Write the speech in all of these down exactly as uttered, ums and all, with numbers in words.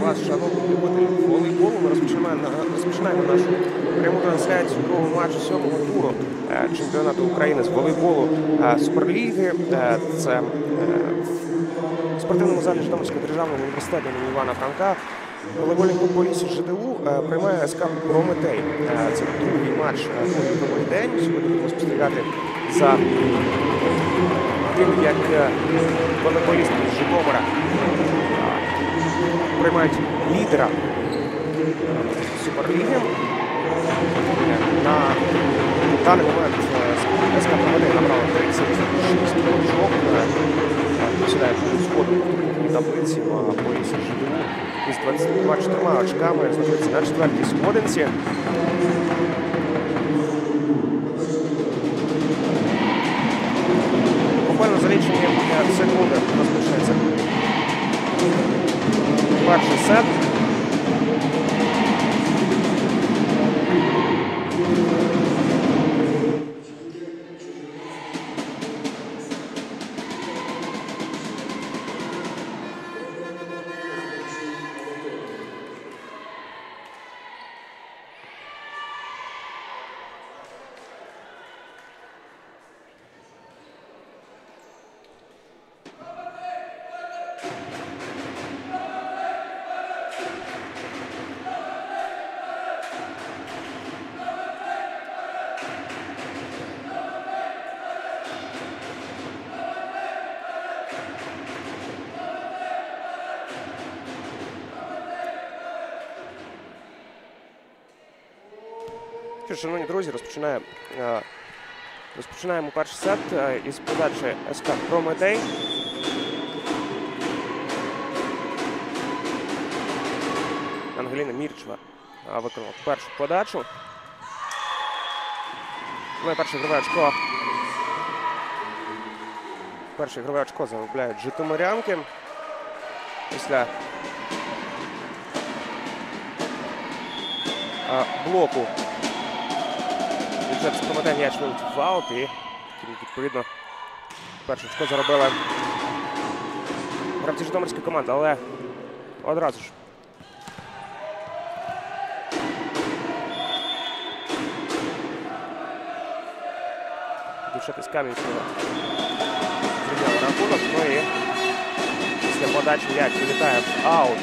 вас, шановні любителі волейболу. Ми розпочинаємо, розпочинаємо нашу пряму трансляцію другого матчу сьомого туру чемпіонату України з волейболу Суперліги. Це в спортивному залі Житомирського державного університету імені Івана Франка. Волейбольний клуб Полісся ЖДУ приймає СК Прометей. Це другий матч у ігровий день. Сьогодні будемо спостерігати за тим, як волейболісти з Житомира приймають лідера Суперліги. На даний момент СК Прометей набрала тридцять шість очок. Посідає сходу в таблиці, а Полісся ЖДУ із двадцятьма чотирма очками знаходиться на четвертій сходинці. Буквально за лічені секунди розпочнеться перший сет. Шановні друзі, розпочинає, розпочинаємо перший сет із подачі СК Прометей. Ангеліна Мірчева виконала першу подачу. Ну і перше ігрове очко. Перше ігрове очко заробляють житомирянки. Після блоку з Прометей м'яч вилетів в аут і, відповідно, перше очко заробили гравці житомирської команди, але одразу ж дівчата з Кам'янського зрівняли рахунок, ну і після подачі м'яч вилітає в аут.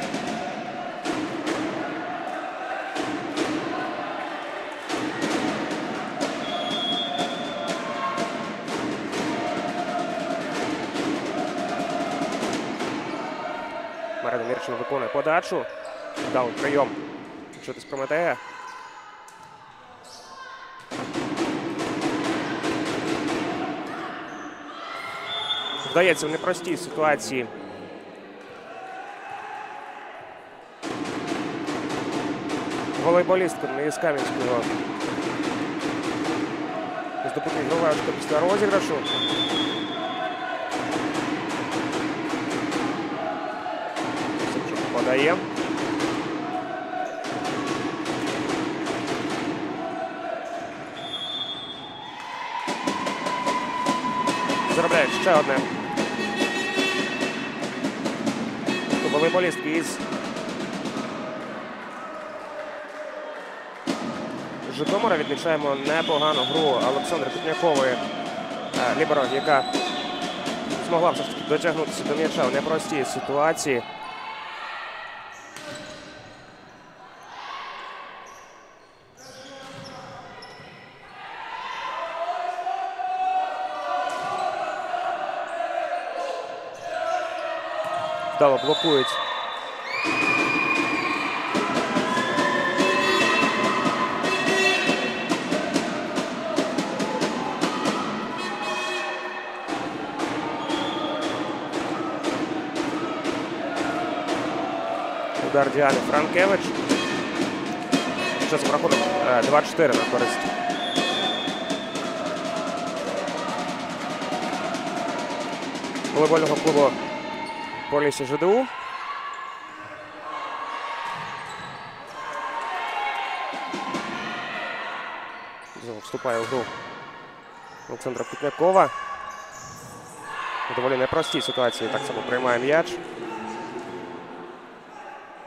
Марина Мірчева виконує подачу. Вдалий прийом дівчата з Прометея. Вдається в непростій ситуації волейболісткам із Кам'янського здобути ігрове очко після розіграшу. Подає. Заробляють ще одне. Волейболістки із Житомира. Відмічаємо непогану гру Олександри Кутнякової, ліберо, яка змогла все ж таки дотягнутися до м'яча в непростій ситуації. Вдало блокують удар Діани Франкевич. Зараз рахунок два чотири на користь волейбольного клубу Полісся ЖДУ. Знову вступає в гру Олександра Кутнякова. У доволі непростій ситуації так само приймає м'яч.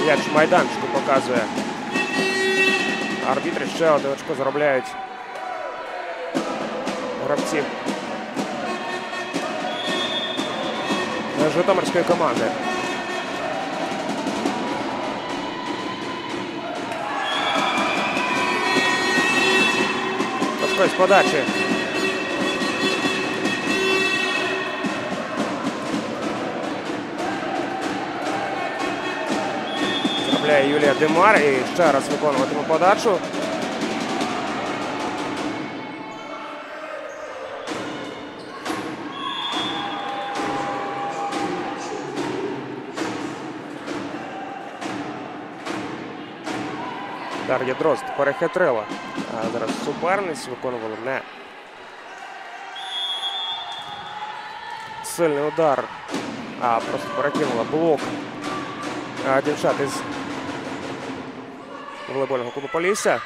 М'яч майданчику показує арбітри. Ще одне очко заробляють гравці житомирської команди. Пашко з подачі. Заробляє Юлія Димар і ще раз виконуватиме подачу. Дар'я Дрозд перехитрила. А зараз суперниць виконували не сильний удар, а просто перекинула блок а, дівчат із волейбольного клубу Полісся.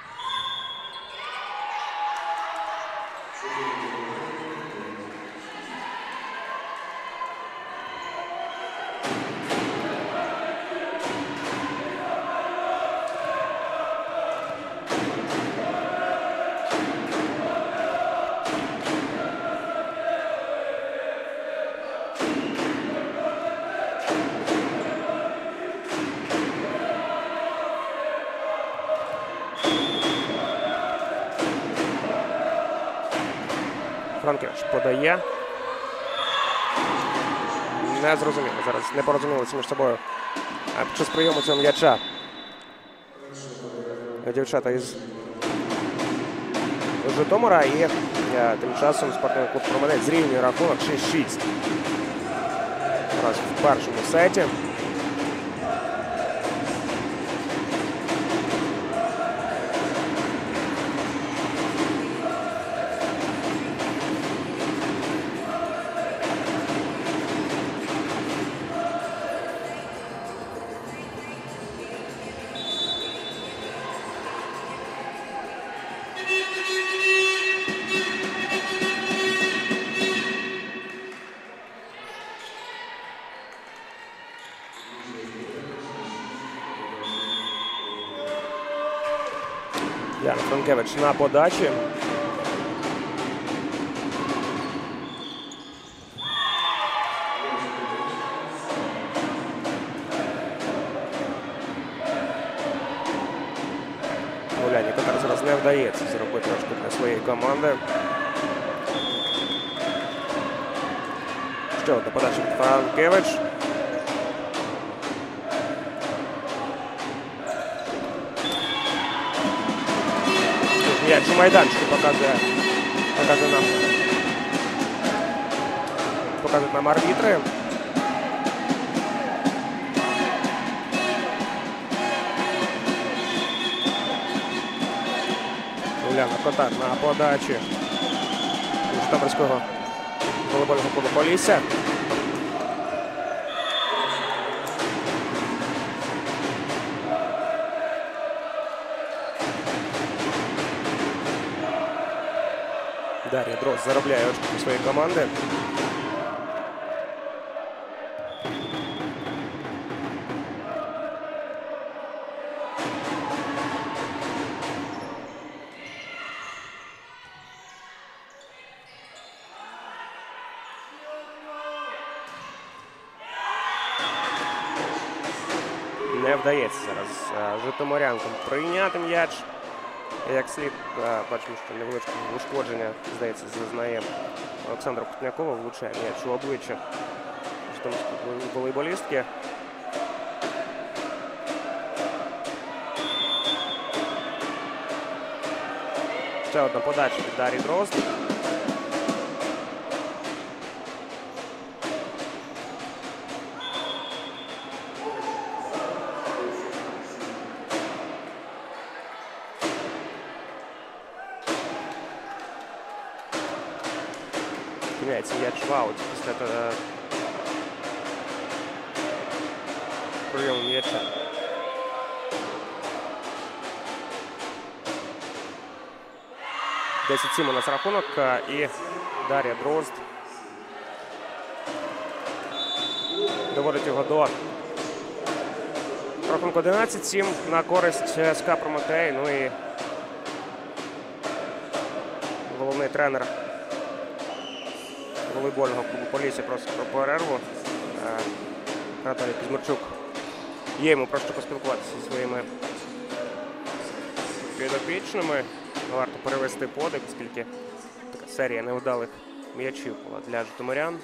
Франкевич подає. Не зрозуміло. Зараз не порозумілися між собою під час прийому цього м'яча. Дівчата із Житомира. І тим часом спортивний клуб Проманець зрівнює рахунок шість шість. Раз в першому сеті. Яна Франкевич на подачі. Уляні Татар зараз не вдається зробити очко для своєї команди. Ще одна подача від Франкевич. М'яч у майданчику показує, показує нам, показують нам арбітри. Уляна Татар на подачі Житомирського волейбольного клубу Полісся. Дар'я Дрозд заробляє очки для своєї команди. Не вдається зараз житомирянкам прийняти м'яч. Як слід, бачимо, що невеличке ушкодження, здається, зазнає Олександра Кутнякова, влучає м'яч у обличчя житомирської волейболістки. Ще одна подача від Дар'ї Дрозд. Міняється м'яч в аут після прийому м'яча. десять сім у нас рахунок, і Дар'я Дрозд доводить його до Рахунок одинадцять сім на користь СК Прометей. Ну і головний тренер волейбольного клубу Полісся просить про перерву. Анатолій Кузьмирчук. Є йому про що поспілкуватися зі своїми підопічними. Варто перевести подих, оскільки така серія невдалих м'ячів була для житомирян.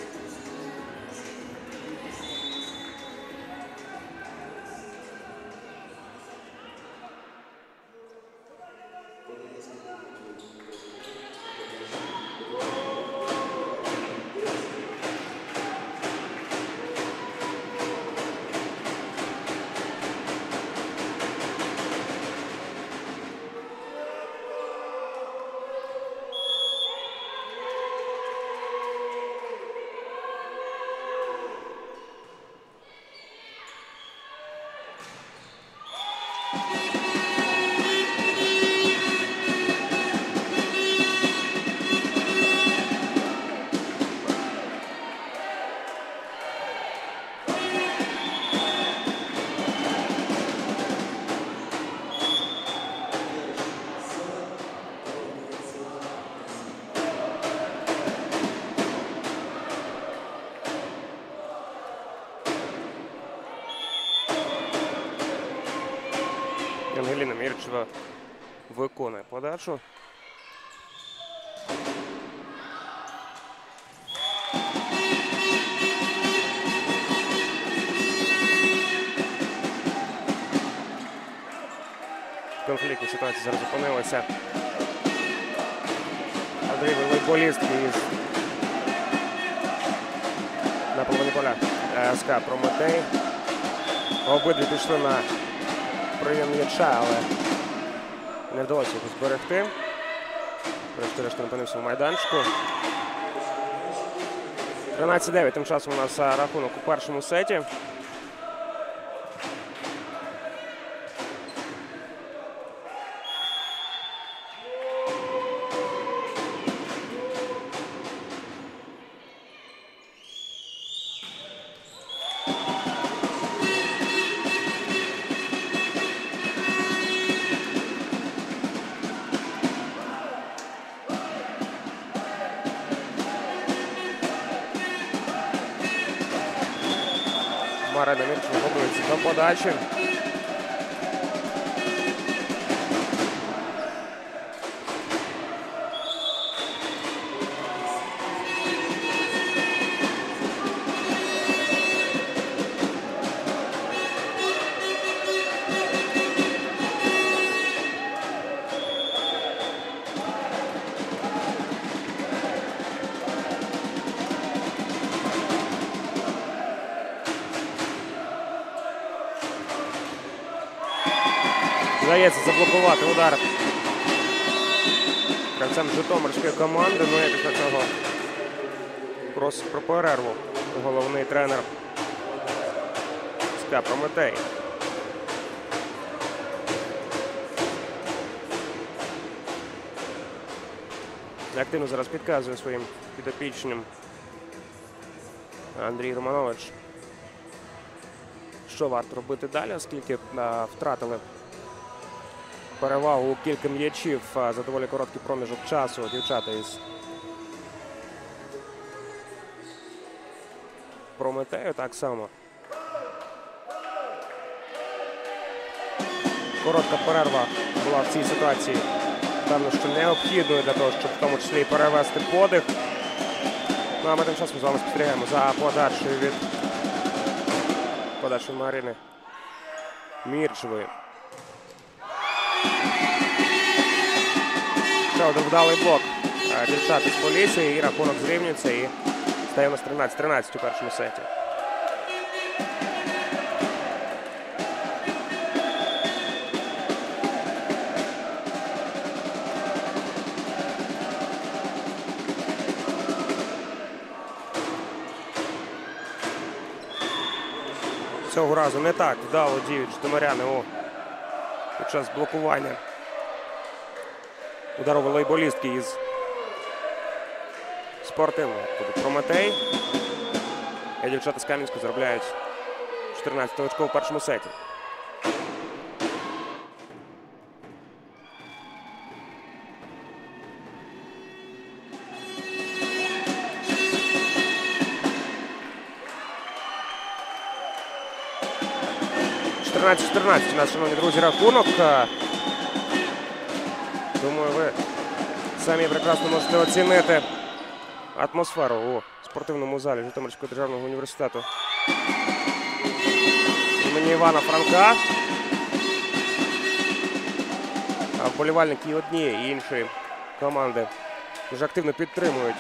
Ангеліна Мірчева виконує подачу. Конфліктна ситуація зараз опинилася. Андрій волейболіст із на половині поля СК Прометей. Обидві пішли на прийом м'яча, але не вдалося його зберегти. Врешті-решт опинився в майданчику. тринадцять дев'ять. Тим часом у нас рахунок у першому сеті. Марина Мірчева готується до подачі. Вдається заблокувати удар гравцям житомирської команди. Ну і після цього просить про перерву головний тренер СК Прометей. Активно зараз підказує своїм підопічним Андрій Романович, що варто робити далі, оскільки а, втратили перевагу у кілька м'ячів за доволі короткий проміжок часу дівчата із Прометею так само. Коротка перерва була в цій ситуації, певно, що необхідною для того, щоб в тому числі перевести подих. Ну а ми тим часом з вами спостерігаємо за подачею від подачею Марини Мірчевої. Ще один вдалий блок дівчат із Полісся, і рахунок зрівнюється, і стає у нас тринадцять тринадцять у першому сеті. Цього разу не так вдало діють житомиряни у під час блокування удару волейболістки із спортивного клубу Прометей. І дівчата з Кам'янська заробляють чотирнадцяте очко в першому сеті. чотирнадцять чотирнадцять у нас, шановні друзі, рахунок. Думаю, ви самі прекрасно можете оцінити атмосферу у спортивному залі Житомирського державного університету імені Івана Франка. А вболівальники і одні, і інші команди дуже активно підтримують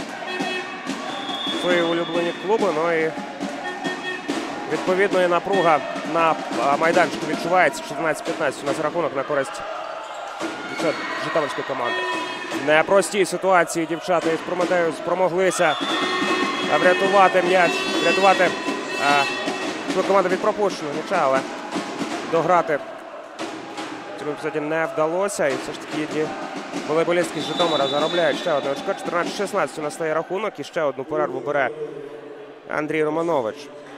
свої улюблені клуби. Ну і відповідно і напруга на майданчику відчувається. чотирнадцять п'ятнадцять у нас рахунок на користь дівчат житомирської команди. В непростій ситуації дівчата із Прометею спромоглися врятувати м'яч, врятувати свою команду від пропущеного м'яча, але дограти в цьому епізоді не вдалося. І все ж таки волейболістки з Житомира заробляють ще одне очко. чотирнадцять шістнадцять у нас стає рахунок. І ще одну перерву бере Андрій Романович.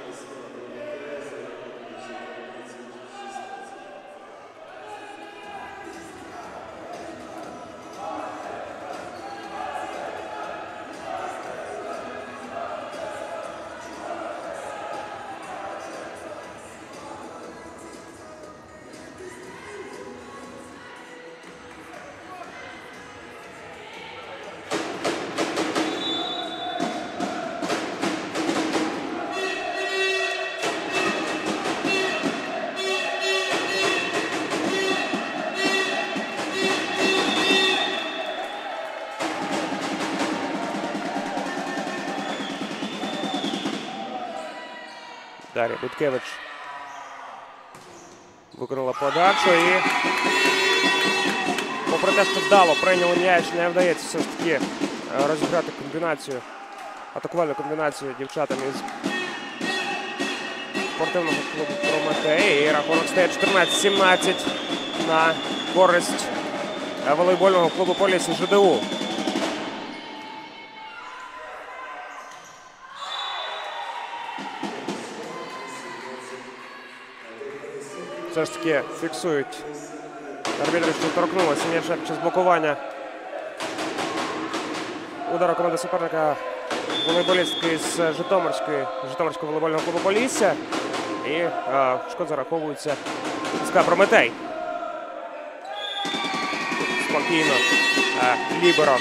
Дар'я Дудкевич виконала подачу і, попри те, що вдало прийняли м'яч, не вдається все ж таки розіграти комбінацію, атакувальну комбінацію дівчатам із спортивного клубу Прометей. І рахунок стає чотирнадцять сімнадцять на користь волейбольного клубу Полісся ЖДУ. Все ж таки фіксують арбітри, що торкнулося м'яча під час блокування удару команди суперника волейболістки з Житомирської, Житомирського волейбольного клубу Полісся. І а, шкод зараховується СК Прометей. Спокійно а, ліберо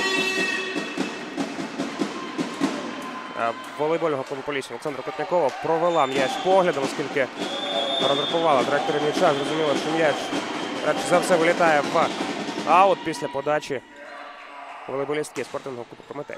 а, волейбольного клубу Полісся Олександра Котнякова провела м'яч поглядом, оскільки розрахувала траєкторію м'яча, зрозуміло, що м'яч радше за все вилітає в аут після подачі волейболістки спортивного клубу Прометей.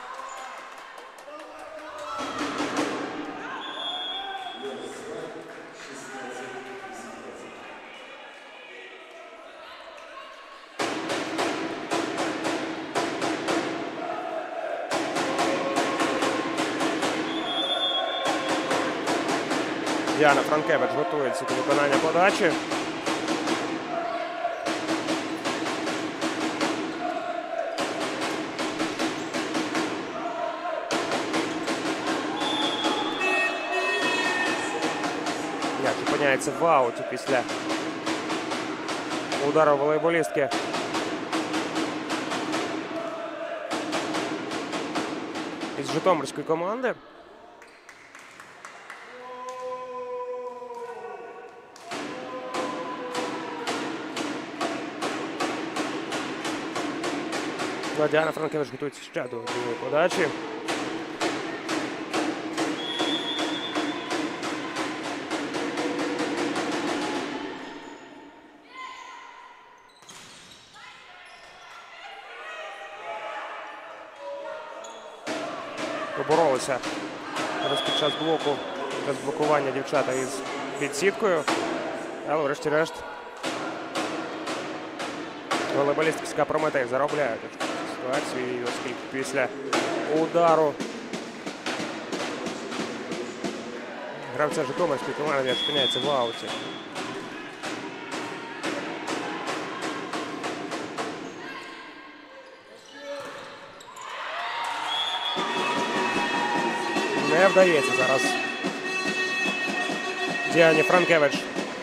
Діана Франкевич готується до виконання подачі. М'яч опиняється в ауті після удару волейболістки із житомирської команди. Діана Франкевич готується ще до другої подачі. Поборолися під час блоку, без блокування дівчата із підсіткою. Але врешті-решт волейболістки СК Прометей заробляють ситуацію, оскільки після удару гравця Житомирської команди м'яч опиняється в ауті. Не вдається зараз Діані Франкевич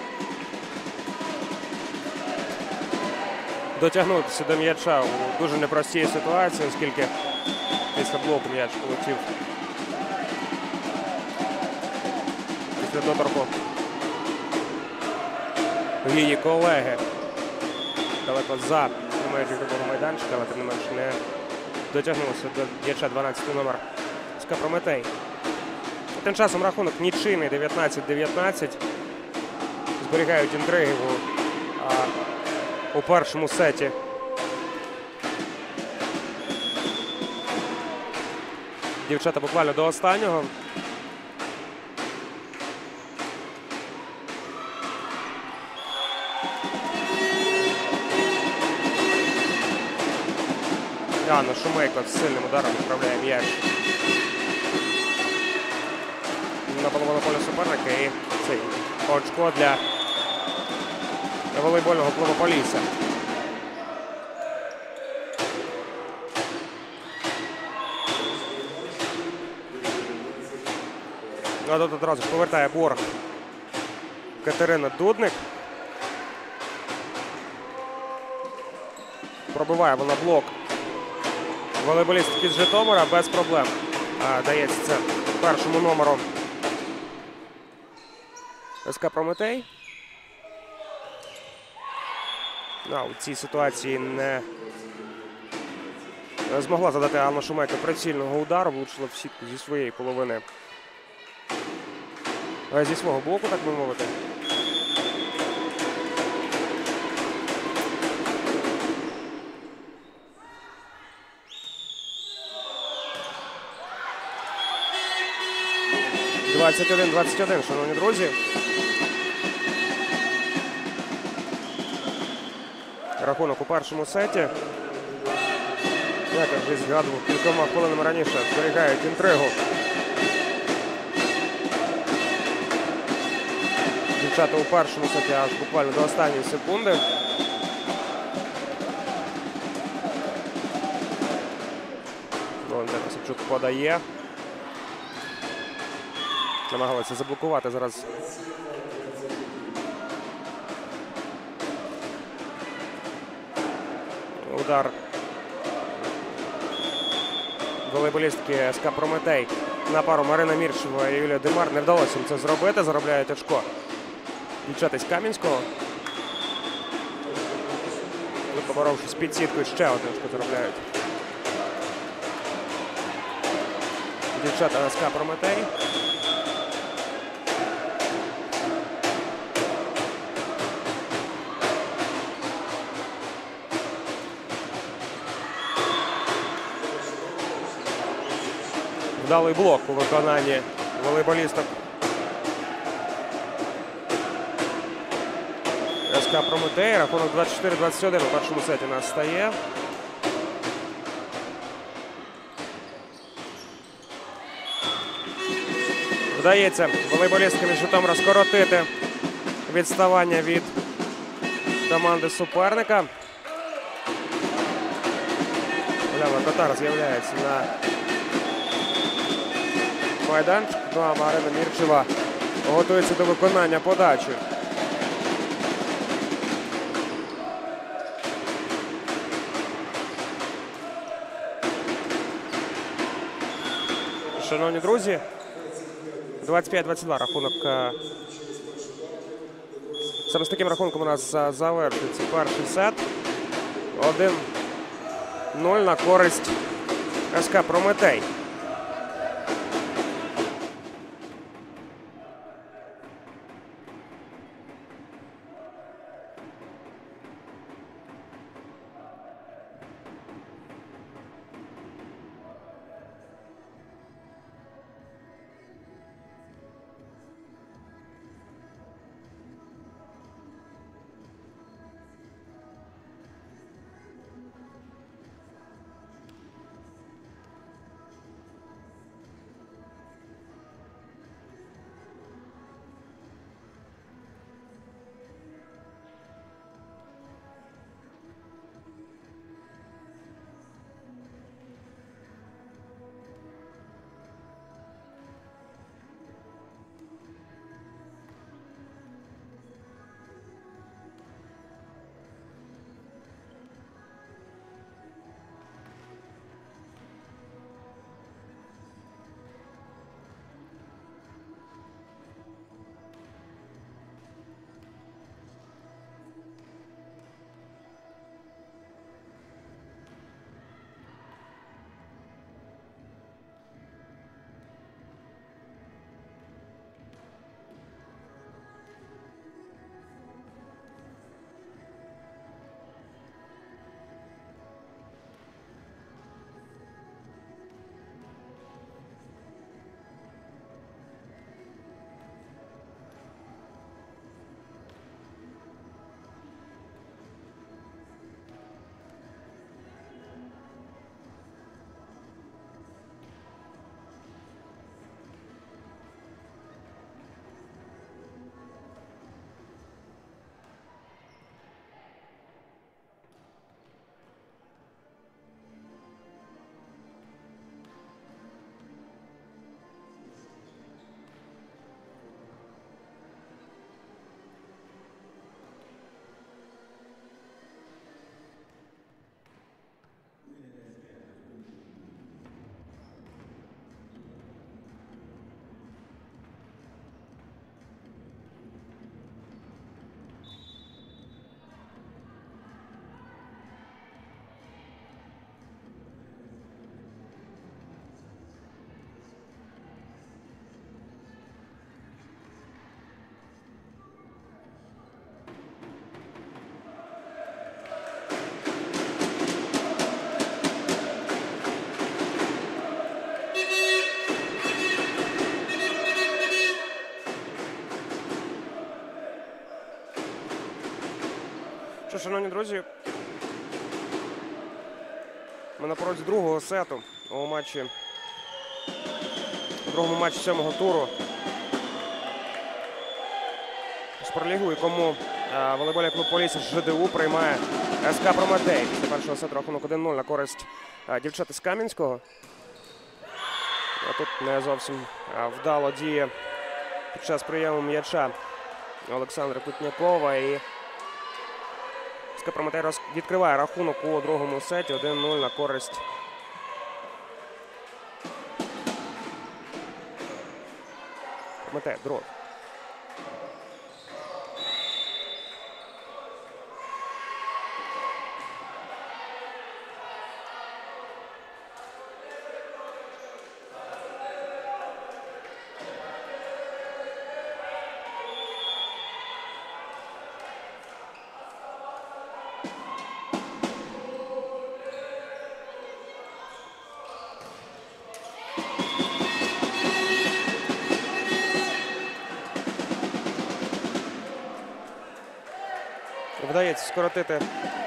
дотягнутися до м'яча у дуже непростій ситуації, оскільки після блоку м'яч полетів після доторку її колеги далеко за межі ігрового майданчика, але тим не менш не дотягнувся до м'яча дванадцятий номер СКА Прометей. Тим часом рахунок нічийний дев'ятнадцять дев'ятнадцять. Зберігають інтригу а, у першому сеті. Дівчата буквально до останнього. Анна Шумейко з сильним ударом відправляє м'яч на половину поля суперника, і цей очко для волейбольного клубу Полісся. А тут одразу повертає борг Катерина Дудник. Пробиває вона блок волейболістки з Житомира без проблем. А, дається це першому номеру СКА Прометей. А, у цій ситуації не змогла задати Анна Шумейко прицільного удару, влучила в сітку зі своєї половини. Зі свого блоку, так би мовити. двадцять один двадцять один, шановні друзі. Рахунок у першому сеті. Як я вже згадував, кількома хвилинами раніше зберігають інтригу. Дівчата у першому сеті аж буквально до останньої секунди. Валентина Савчук подає. Намагалися заблокувати зараз удар волейболістки СКА Прометей на пару Марина Міршева і Юлія Демар. Не вдалося їм це зробити, заробляють очко дівчата з Кам'янського. Поборовшись під сіткою, ще одне очко заробляють дівчата СКА Прометей. Вдалий блок у виконанні волейболісток СКА Прометей. Рахунок двадцять чотири двадцять один у першому сеті у нас стає. Вдається волейболісткам із Житомира скоротити відставання від команди суперника. Уляна Татар з'являється на майданчик. Ну а Марина Мірчева готується до виконання подачі. Шановні друзі, двадцять п'ять двадцять два рахунок. Саме з таким рахунком у нас завершується перший сет. один нуль на користь СКА Прометей. Що, шановні друзі, ми на порозі другого сету у матчі, у другому матчі сьомого туру Суперлігу, якому волейбольний клуб Полісся ЖДУ приймає СК Прометей. Після першого сету рахунок один нуль на користь дівчат із Кам'янського. А тут не зовсім вдало діє під час прийому м'яча Олександра Кутнякова. І СК Прометей відкриває рахунок у другому сеті один нуль на користь Прометей. Дрот. Вдається скоротити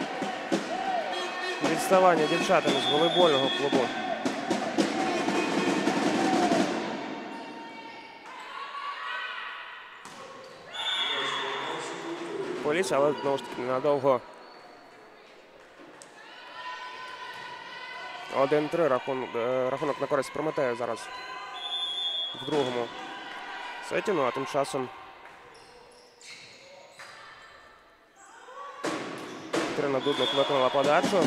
відставання дівчатами з волейбольного клубу Полісся, але знову ж таки ненадовго. один три рахунок, рахунок на користь Прометею зараз в другому сеті. Ну а тим часом Катерина Дудник виконала подачу,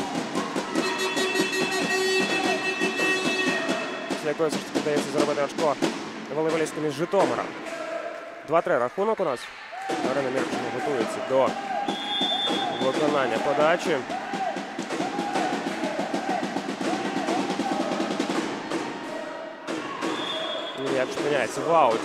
після якої все ж таки вдається заробити очко волейболісткам із Житомира. два три рахунок у нас. Арина Мірчина готується до виконання подачі. М'яч опиняється в ауті.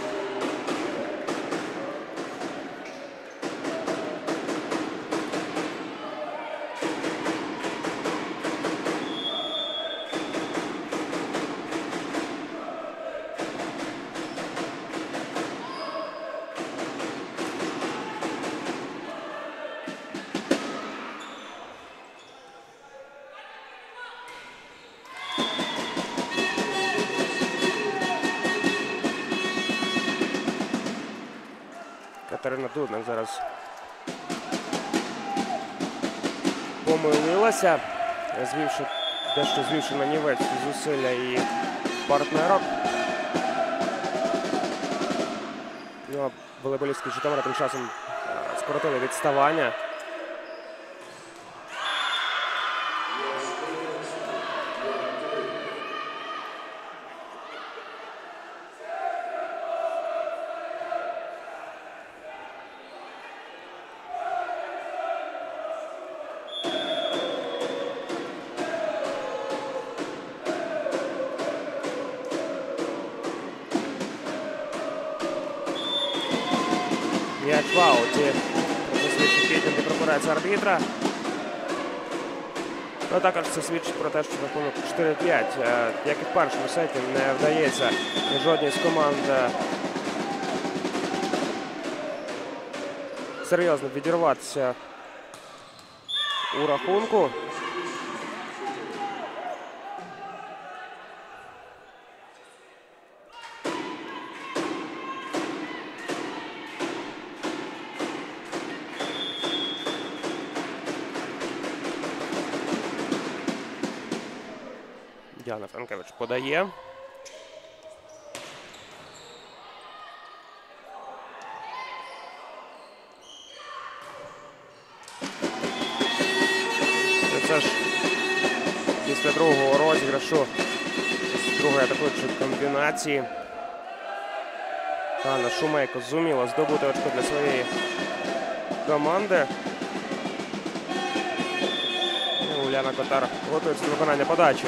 Катерина Дудник зараз помилилася, звівши, дещо звівши на нівець зусилля і партнерок. Ну, а волейболістки Житомира тим часом скоротили відставання. М'яч в ауті. Свідчить підняти прокурається арбітра. Ну, також це свідчить про те, що рахунок чотири п'ять. Як і в першому сеті, не вдається жодній з команд серйозно відірватися у рахунку. Діана Франкевич подає. І це ж після другого розіграшу, з другої атакуючої комбінації, Анна Шумейко зуміла здобути очко для своєї команди. Уляна Котар готується до виконання подачі.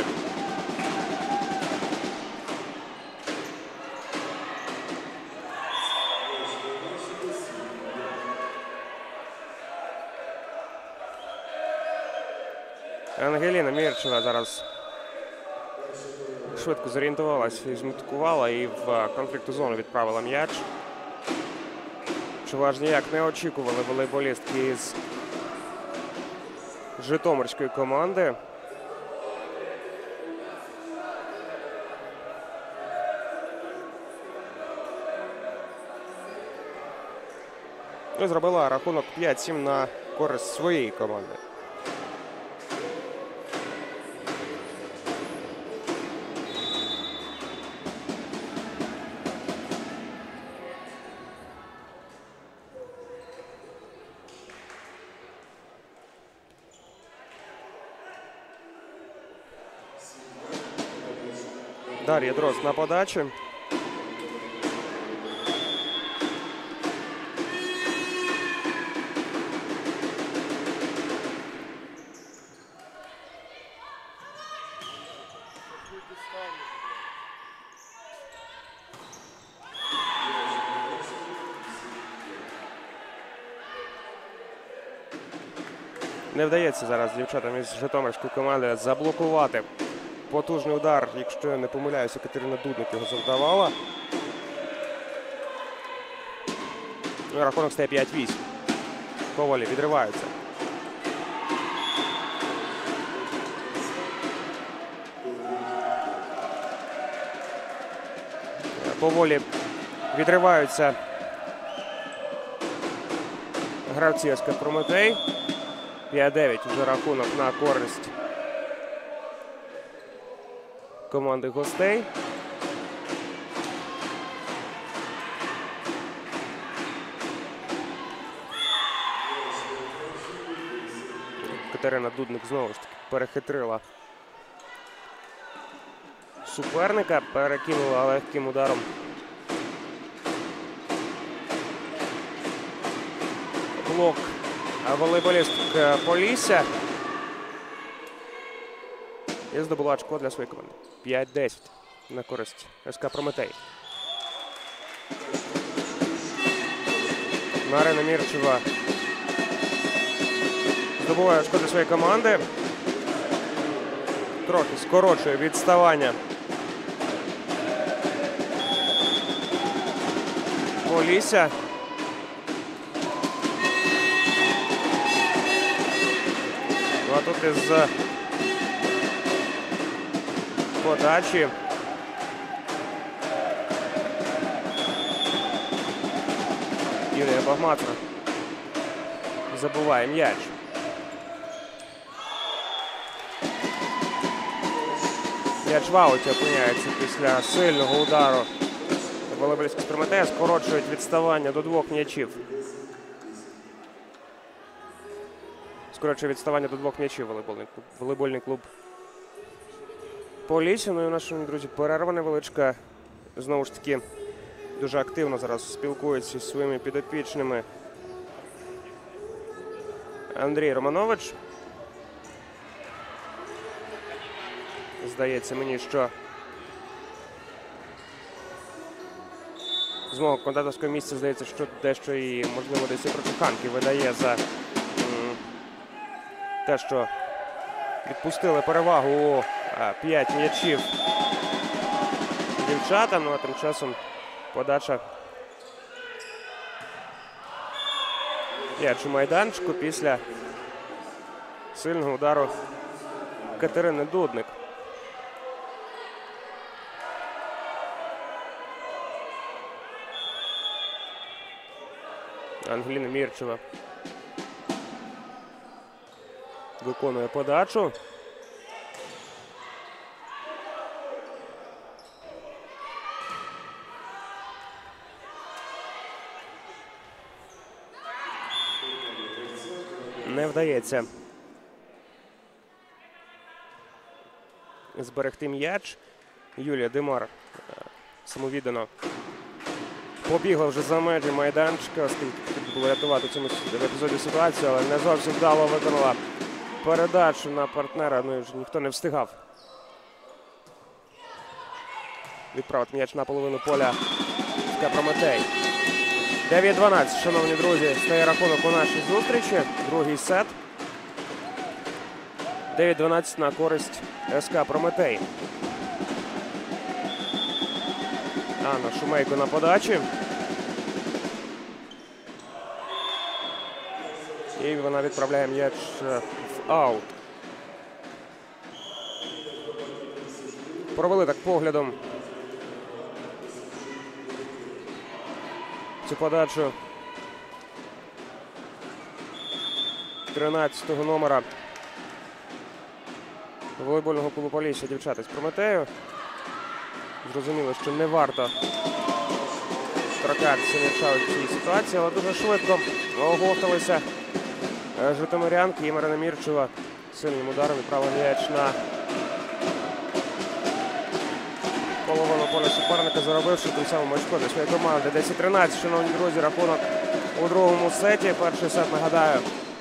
Ангеліна Мірчева зараз швидко зорієнтувалася і зміткувала, і в конфліктну зону відправила м'яч. Чого аж ніяк не очікували волейболістки із житомирської команди. І зробила рахунок п'ять сім на користь своєї команди. Дар'я Дрозд на подачі. Не вдається зараз дівчатам із житомирської команди заблокувати потужний удар, якщо я не помиляюся, Катерина Дудник його завдавала. Рахунок стає п'ять вісім. Поволі відриваються. Поволі відриваються гравці СК Прометей. п'ять дев'ять вже рахунок на користь команди гостей. Катерина Дудник знову ж таки перехитрила суперника, перекинула легким ударом блок волейболістка Полісся. І здобула очко для своєї команди. п'ять десять на користь СК Прометей. Марина Мірчева здобуває очко для своєї команди. Трохи скорочує відставання Полісся. Ну, а тут із подачі Юлія Бахматна забуває м'яч. М'яч в ауті опиняється після сильного удару. Волейболістки з Прометея скорочують відставання до двох м'ячів. Скорочує відставання до двох м'ячів волейбольний клуб, волейбольний клуб Полісся. Ну і у нас, шановні друзі, перерва невеличка. Знову ж таки, дуже активно зараз спілкується зі своїми підопічними Андрій Романович. Здається мені, що з мого коментаторського місця, здається, що дещо і, можливо, десь і прочуханки видає за м, те, що відпустили перевагу у п'ять м'ячів дівчатам. Ну а тим часом подача м'яч у майданчику після сильного удару Катерини Дудник. Ангеліна Мірчева виконує подачу. Не вдається зберегти м'яч. Юлія Димар самовіддано побігла вже за межі майданчика, оскільки потрібно було рятувати в цьому епізоді ситуацію, але не зовсім вдало виконала передачу на партнера. Ну і вже ніхто не встигав відправити м'яч на половину поля СК Прометей. дев'ять дванадцять, шановні друзі, стає рахунок у нашій зустрічі. Другий сет. дев'ять дванадцять на користь СК Прометей. Анна Шумейко на подачі. І вона відправляє м'яч в аут. Провели так поглядом цю подачу тринадцятого номера волейбольного клубу Полісся дівчата з Прометею. Зрозуміло, що не варто торкатися м'яча у цій ситуації, але дуже швидко оговталися житомирянки. І Марина Мірчева сильним ударом відправила м'яч на половину поля суперника, заробивши тим самим очко для своєї команди. десять тринадцять, шановні друзі, рахунок у другому сеті. Перший сет, нагадаю,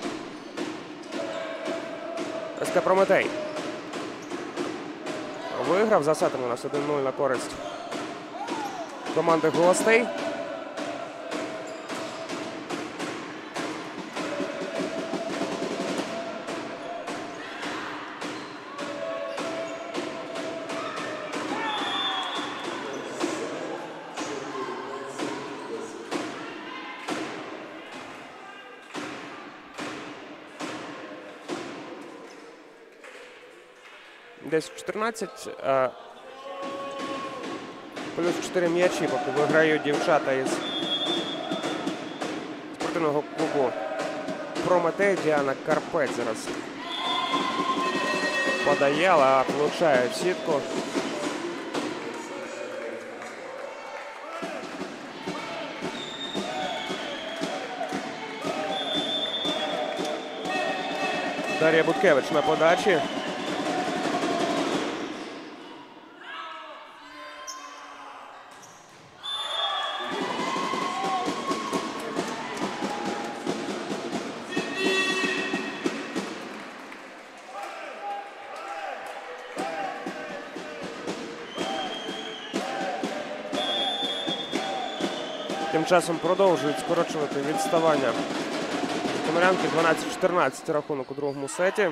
СК Прометей виграв. За сетом у нас один нуль на користь команди гостей. Десь чотирнадцять, а плюс чотири м'ячі, поки виграють дівчата із спортивного клубу Прометей. Діана Карпець зараз подає, але влучає в сітку. Дар'я Буткевич на подачі. Тим часом продовжують скорочувати відставання житомирянки. дванадцять чотирнадцять рахунок у другому сеті.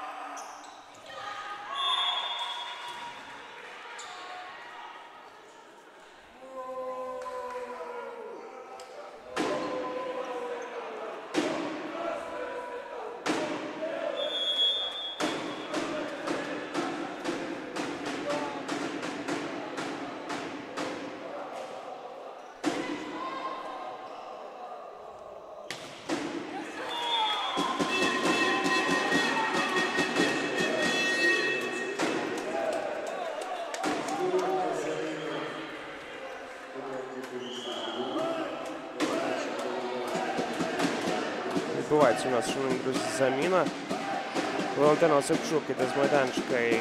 Відбувається у нас, шановні друзі, заміна. Валентина Осипчук іде з майданчика і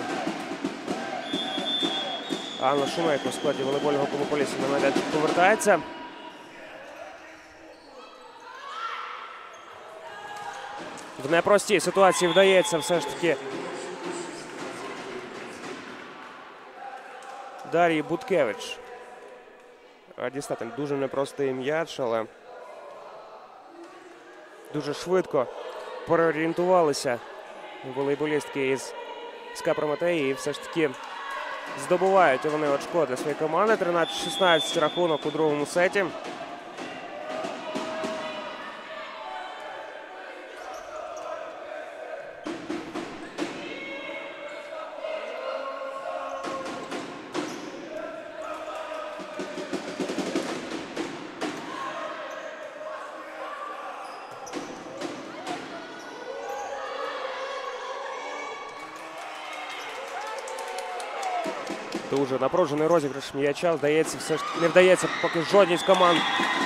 Анна Шумейко у складі волейбольного клубу Полісся на майданчик повертається. В непростій ситуації вдається все ж таки Дар'ї Буткевич дістати дуже непростий м'яч, але дуже швидко переорієнтувалися волейболістки із СК Прометей і все ж таки здобувають вони очко для своєї команди. тринадцять шістнадцять рахунок у другому сеті. Дуже напружений розіграш м'яча. Здається, все ж не вдається поки жодній з команд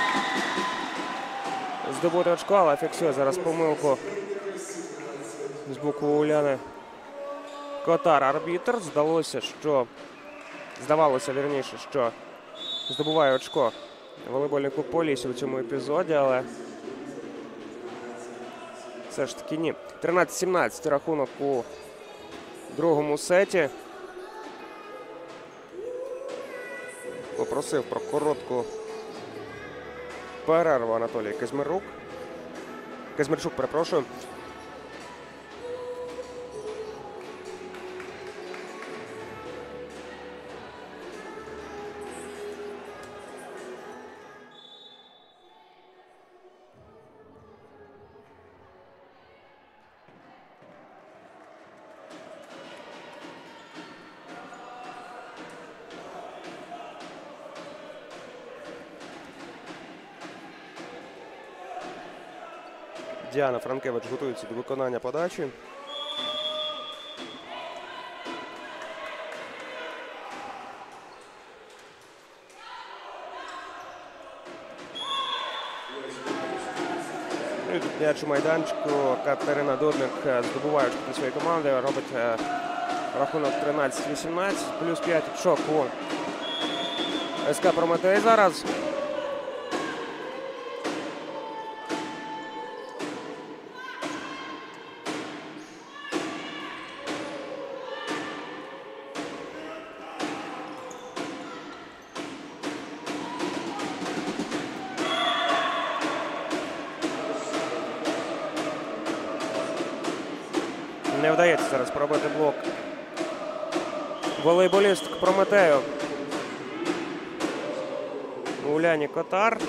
здобути очко, але фіксує зараз помилку з боку Уляни Котар. Арбітр. Здалося, що здавалося, вірніше, що здобуває очко волейбольний клуб Полісся у цьому епізоді, але все ж таки ні. тринадцять сімнадцять рахунок у другому сеті. Попросив про коротку перерву Анатолій Казмирук. Казмирчук, перепрошую. Діана Франкевич готується до виконання подачі. І тут м'яч у майданчику. Катерина Дудник, здобуваючи для своєї команди, робить рахунок тринадцять вісімнадцять. Плюс п'ять очок у СК Прометей зараз. Не вдається зараз пробити блок волейболісток Прометею Уляні Котар.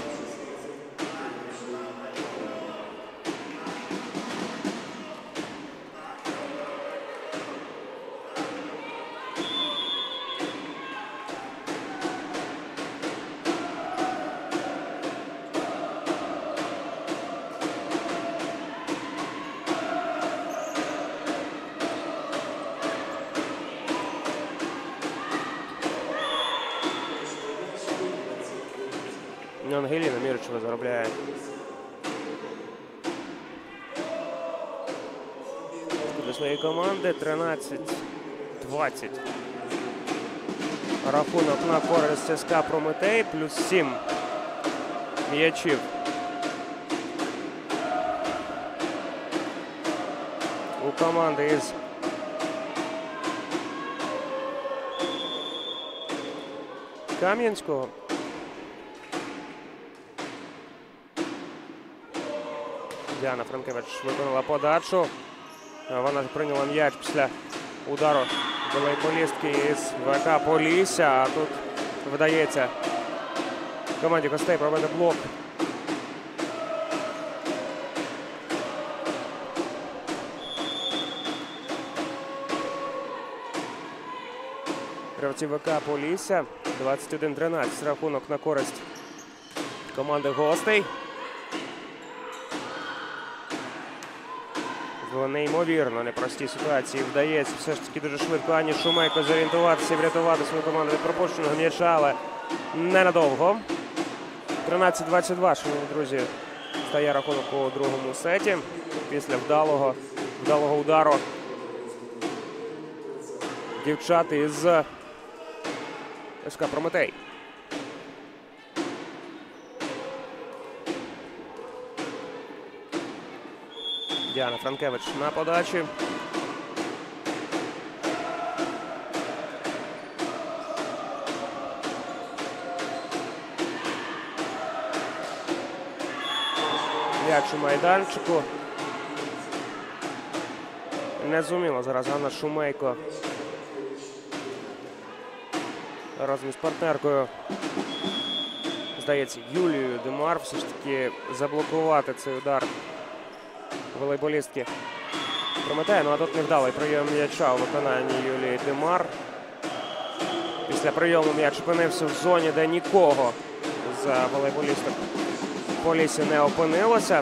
Ангеліна Мірчева заробляє для своєї команди. тринадцять двадцять. Рахунок на користь СК Прометей. Плюс сім м'ячів у команди із Кам'янського. Діана Франкевич виконала подачу. Вона ж прийняла м'яч після удару волейболістки із ВК Полісся. А тут вдається команді гостей провести блок. Гравці ВК Полісся. двадцять один тринадцять рахунок на користь команди гостей. В неймовірно непростій ситуації вдається все ж таки дуже швидко Ані Шумейко зорієнтуватися і врятувати свою команду від пропущеного м'яча, але ненадовго. тринадцять двадцять два, шановні друзі, стає рахунок у другому сеті після вдалого, вдалого удару дівчат із СК Прометей. Діана Франкевич на подачі. М'яч у майданчику. Не зуміла зараз Анна Шумейко разом з партнеркою, здається, Юлією Демар, все ж таки заблокувати цей удар волейболістки Прометея. Ну а тут невдалий прийом м'яча у виконанні Юлії Демар. Після прийому м'яч опинився в зоні, де нікого з волейболісток Полісся не опинилося.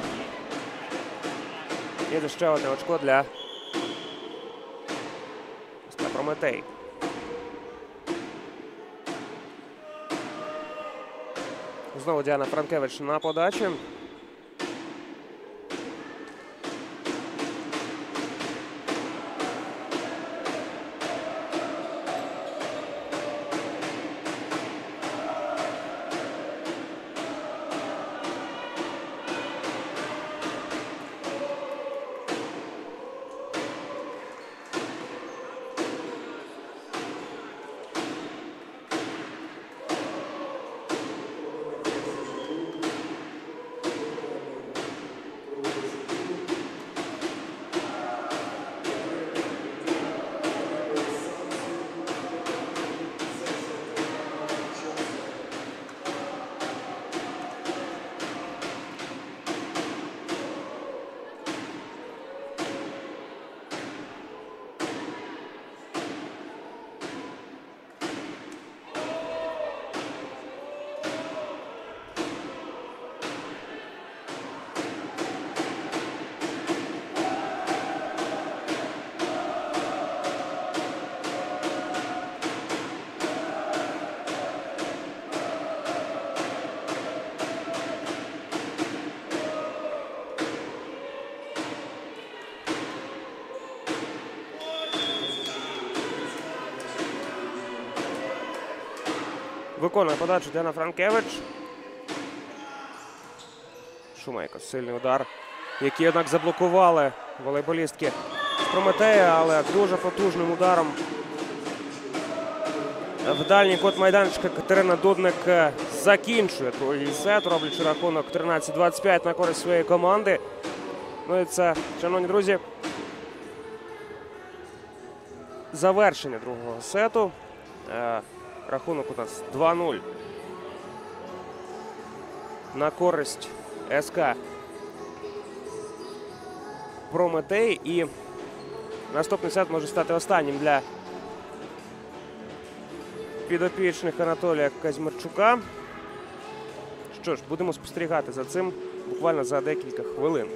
І це ще одне очко для Прометей. Знову Діана Франкевич на подачі. виконує подачу Діана Франкевич. Шумейко, сильний удар, який, однак, заблокували волейболістки з Прометея, але дуже потужним ударом в дальній кут майданчика Катерина Дудник закінчує другий сет, роблячи рахунок тринадцять двадцять п'ять на користь своєї команди. Ну і це, шановні друзі, завершення другого сету. Е, рахунок у нас два нуль на користь СК Прометей. І наступний сет може стати останнім для підопічних Анатолія Казьмирчука. Що ж, будемо спостерігати за цим буквально за декілька хвилин.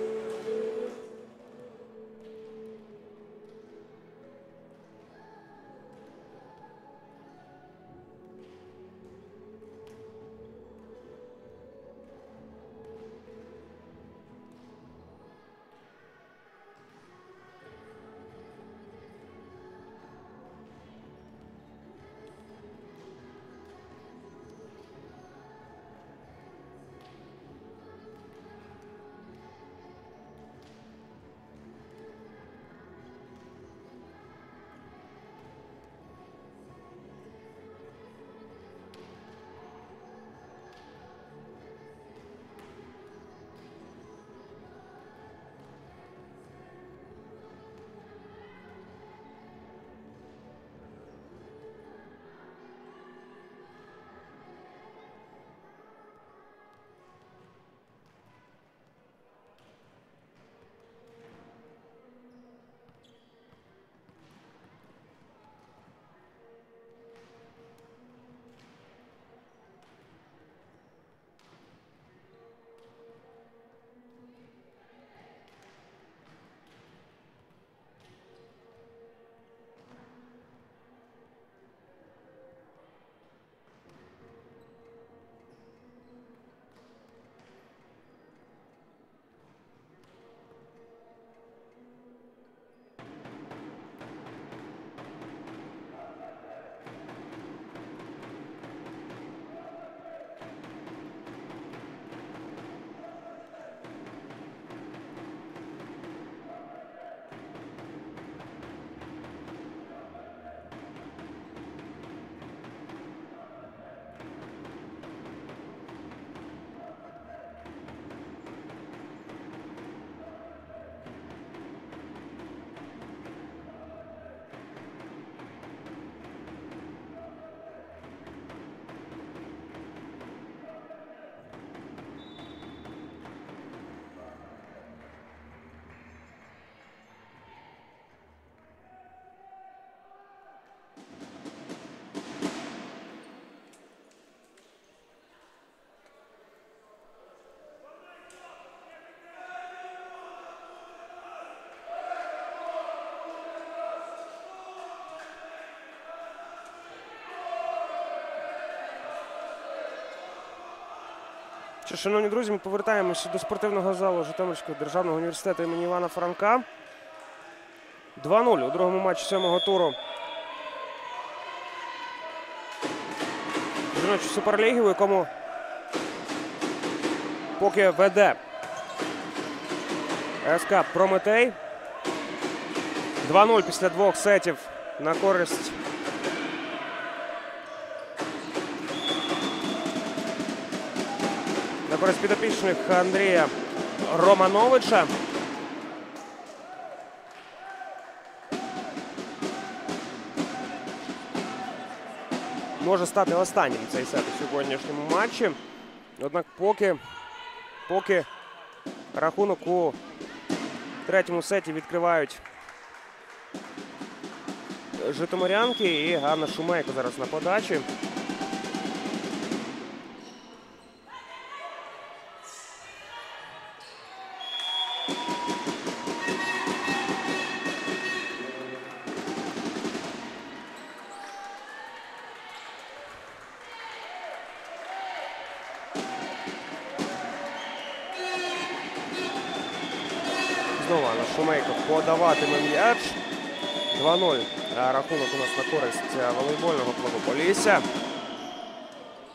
Шановні друзі, ми повертаємося до спортивного залу Житомирського державного університету імені Івана Франка. два нуль у другому матчі сьомого туру жіночої суперліги, у якому поки веде СК Прометей. два нуль після двох сетів на користь на користь підопічних Андрія Романовича. Може стати останнім цей сет у сьогоднішньому матчі. Однак поки, поки рахунок у третьому сеті відкривають житомирянки, і Ганна Шумейко зараз на подачі. Знову Анна Шумейко подаватиме м'яч. два нуль. Рахунок у нас на користь волейбольного клубу Полісся.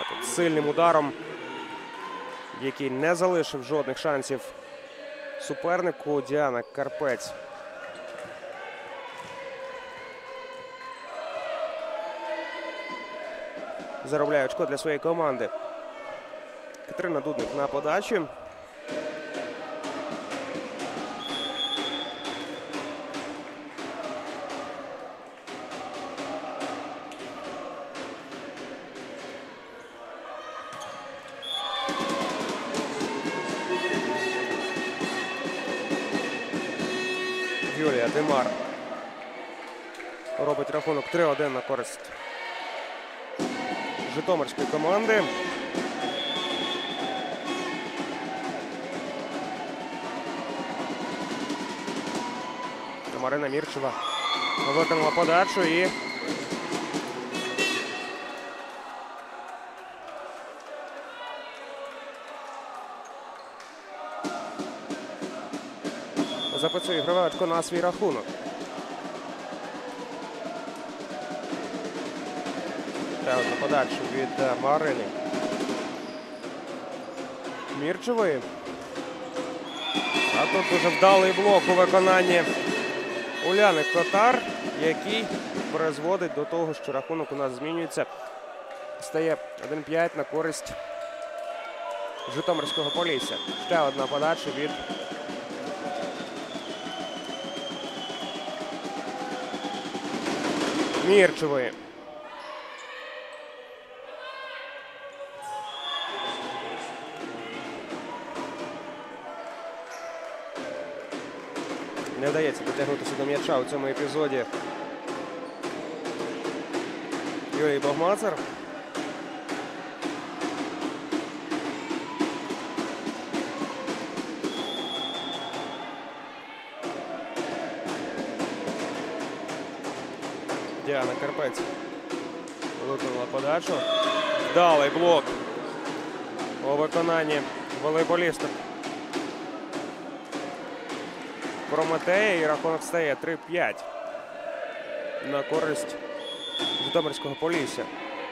Тут сильним ударом, який не залишив жодних шансів супернику, Діана Карпець. Заробляє очко для своєї команди. Катерина Дудник на подачі. Юлія Димар робить рахунок три один на користь житомирської команди. Марина Мірчева виконала подачу і записує ігрове очко на свій рахунок. Та одна подача від Марини Мірчевої. А тут дуже вдалий блок у виконанні Уляни Котар, який призводить до того, що рахунок у нас змінюється. Стає один п'ять на користь Житомирського Полісся. Ще одна подача від Мірчевої. Не вдається дотягнутися до м'яча у цьому епізоді Юрій Богмацер. Діана Карпець виконала подачу. Вдалий блок у виконанні волейболісток Прометея, і рахунок стає три п'ять на користь Житомирського Полісся.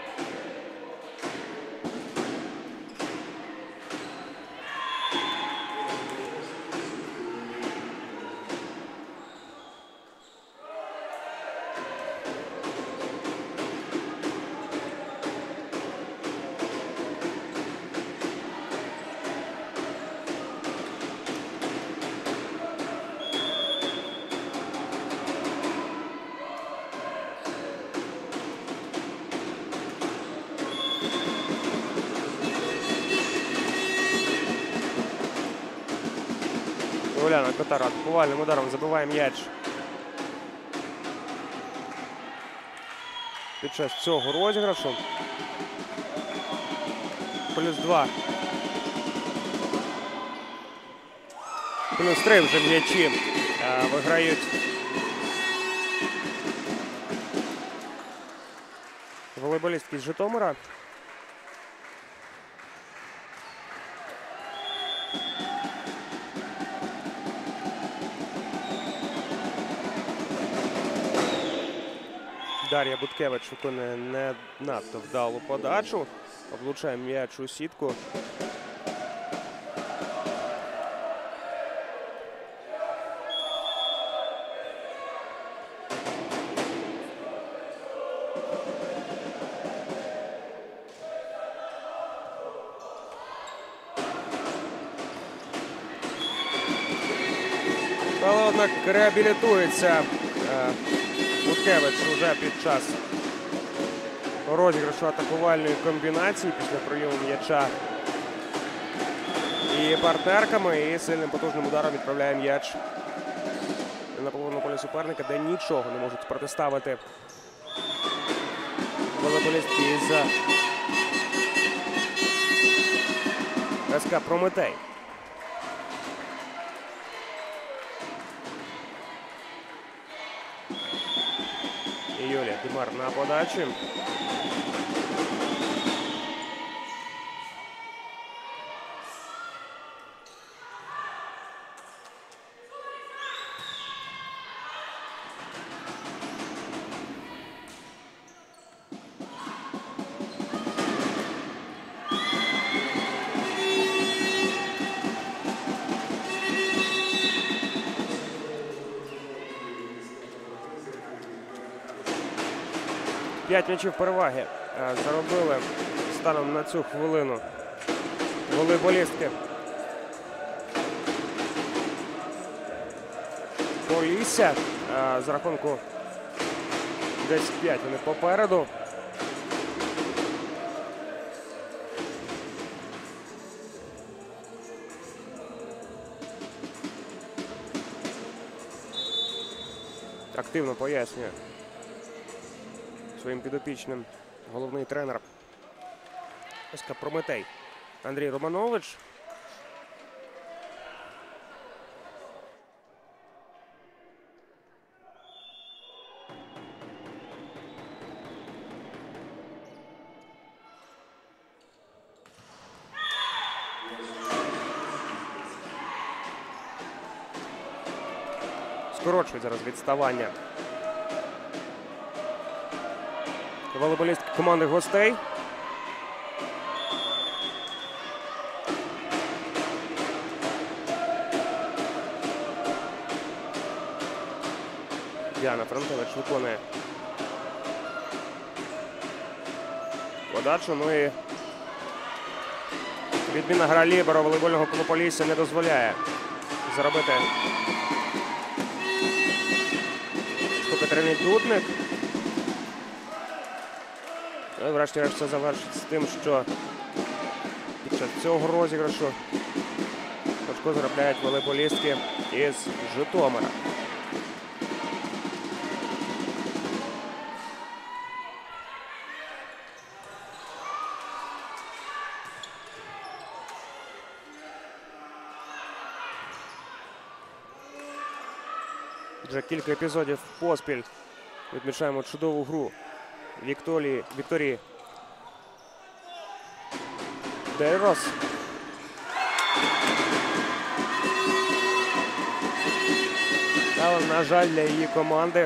Уляна Котар атакувальним ударом забиває м'яч під час цього розіграшу. Плюс два. Плюс три вже м'ячі виграють волейболістки з Житомира. Дар'я Буткевич виконує не надто вдалу подачу. Облучає м'яч у сітку. Але, однак, реабілітується Буткевич уже під час розіграшу атакувальної комбінації після прийому м'яча і партнерками, і сильним потужним ударом відправляє м'яч на половину поля суперника, де нічого не можуть протиставити волейболістки із ес ка Прометей. Юлія Димар на подачі. П'ять м'ячів переваги заробили станом на цю хвилину волейболістки Полісся. З рахунку десять п'ять вони попереду. Активно пояснює своїм підопічним головний тренер СК Прометей Андрій Романович. Скорочують зараз відставання волейболістки команди гостей. Діана Франкевич виконує подачу. Ну і відмінна гра ліберо волейбольного клубу Полісся не дозволяє заробити Катерині Дудник. І врешті-решт все завершить з тим, що під час цього розіграшу очко заробляють волейболістки із Житомира. Вже кілька епізодів поспіль відмічаємо чудову гру Вікторії, Вікторії Дейрос. Але, на жаль, для її команди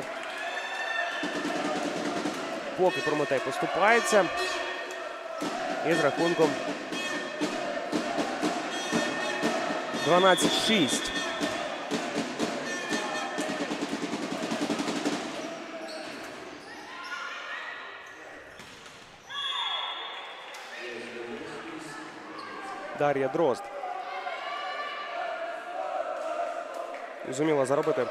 поки Прометей поступається із рахунком дванадцять шість. Дар'я Дрозд зуміла заробити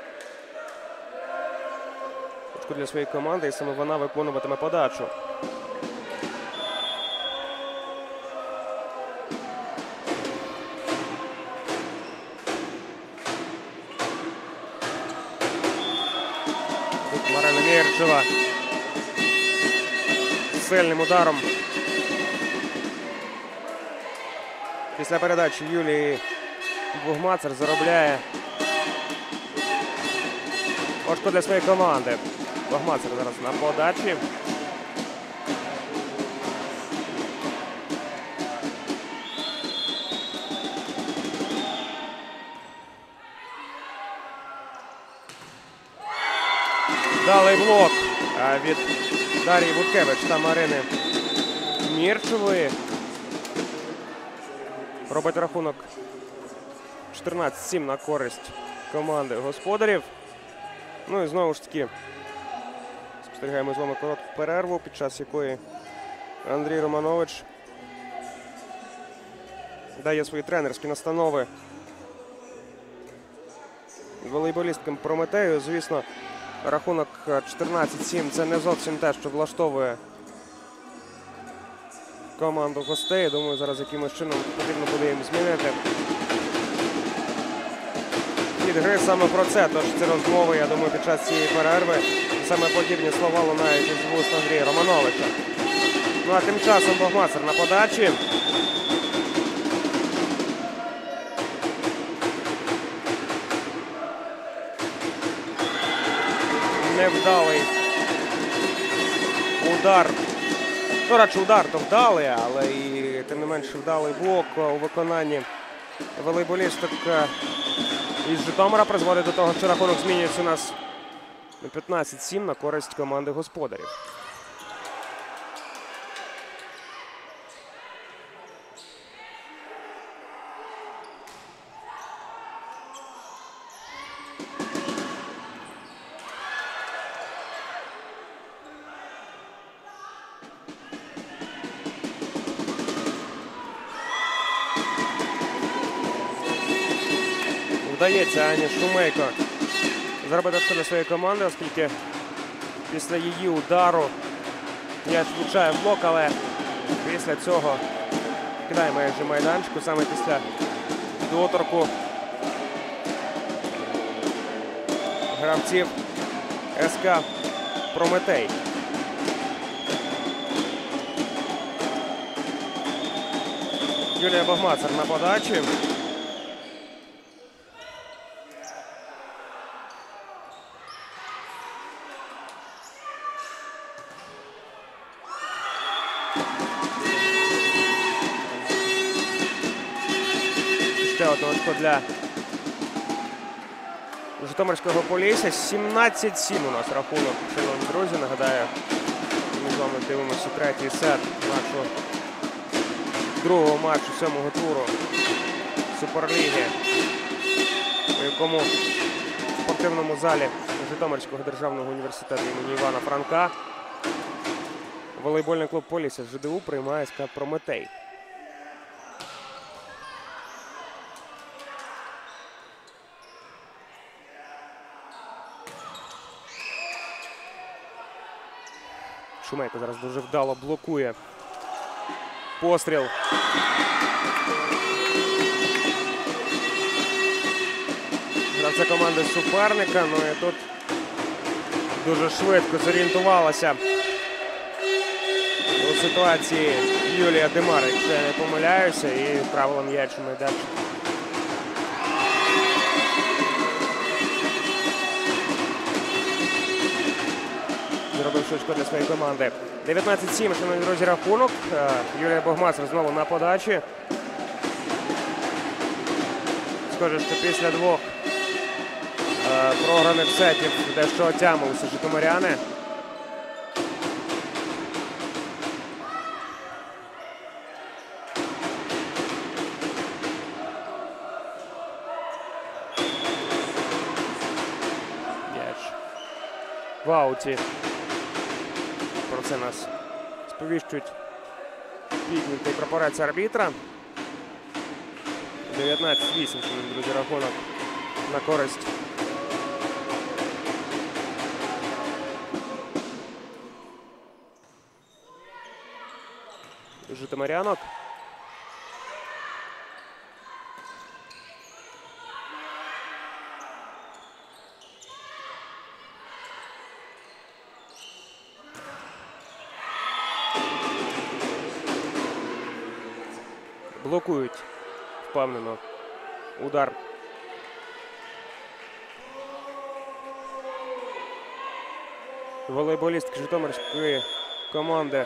очко для своєї команди, і саме вона виконуватиме подачу. Тут Марина Мєрчева сильним ударом після передачі Юлії Бугмацер заробляє очко для своєї команди. Бугмацер зараз на подачі. Далий блок від Дар'ї Буткевич та Марини Мєрчевої. Робить рахунок чотирнадцять сім на користь команди господарів. Ну і знову ж таки спостерігаємо з вами коротку перерву, під час якої Андрій Романович дає свої тренерські настанови волейболісткам Прометею. Звісно, рахунок чотирнадцять сім – це не зовсім те, що влаштовує команду гостей. Думаю, зараз якимось чином потрібно буде їм змінити хід гри саме про це. Тож ці розмови, я думаю, під час цієї перерви саме подібні слова лунають із вуст Андрія Романовича. Ну а тим часом Бугмацер на подачі. Невдалий удар. Ну, радше удар то вдалий, але і тим не менше вдалий блок у виконанні волейболісток із Житомира призводить до того, що рахунок змінюється у нас на п'ятнадцять сім на користь команди господарів. вдається Ані Шумейко зробити шкоду своєї команди, оскільки після її удару м'яч влучає в блок, але після цього кидає майже майданчику, саме після доторку гравців СК Прометей. Юлія Богмацер на подачі. Ще одне очко для Житомирського Полісся. сімнадцять сім у нас рахунок, шановні друзі. Нагадаю, ми з вами дивимося третій сет нашого другого матчу сьомого туру Суперліги, у якому в спортивному залі Житомирського державного університету імені Івана Франка волейбольний клуб Полісся з ЖДУ приймає СК Прометей. Шумейко зараз дуже вдало блокує постріл. Гравця команди суперника. Ну і тут дуже швидко зорієнтувалася у ситуації Юлія Демар, якщо я не помиляюся, і правила м'яч у майданчик. Зробив швидко для своєї команди. дев'ятнадцять сім, шановні друзі, рахунок. Юлія Богмацер знову на подачі. Схоже, що після двох е, програних сетів дещо отямилися житомиряни. М'яч в ауті. Про це нас сповіщують піднятий прапорець арбітра. дев'ятнадцять вісім, друзі, рахунок на користь житомирянок. Блокують впевнено удар волейболістки житомирської команди,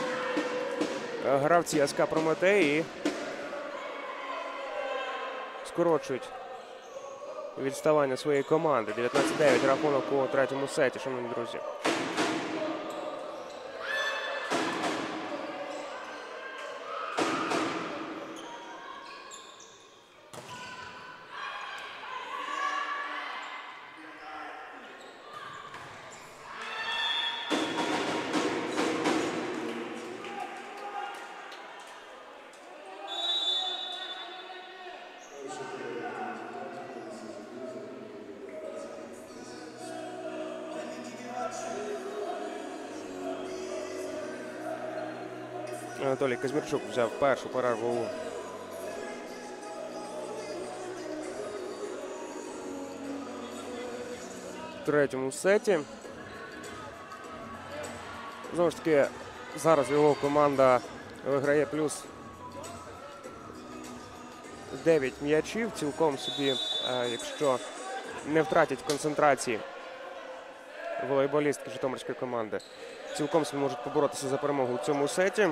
гравці СК Прометей, і скорочують відставання своєї команди. дев'ятнадцять дев'ять рахунок у третьому сеті, шановні друзі. Анатолій Казмірчук взяв першу перерву у третьому сеті. Знову ж таки, зараз його команда виграє плюс дев'ять м'ячів. Цілком собі, якщо не втратять концентрації волейболістки житомирської команди, цілком собі можуть поборотися за перемогу у цьому сеті.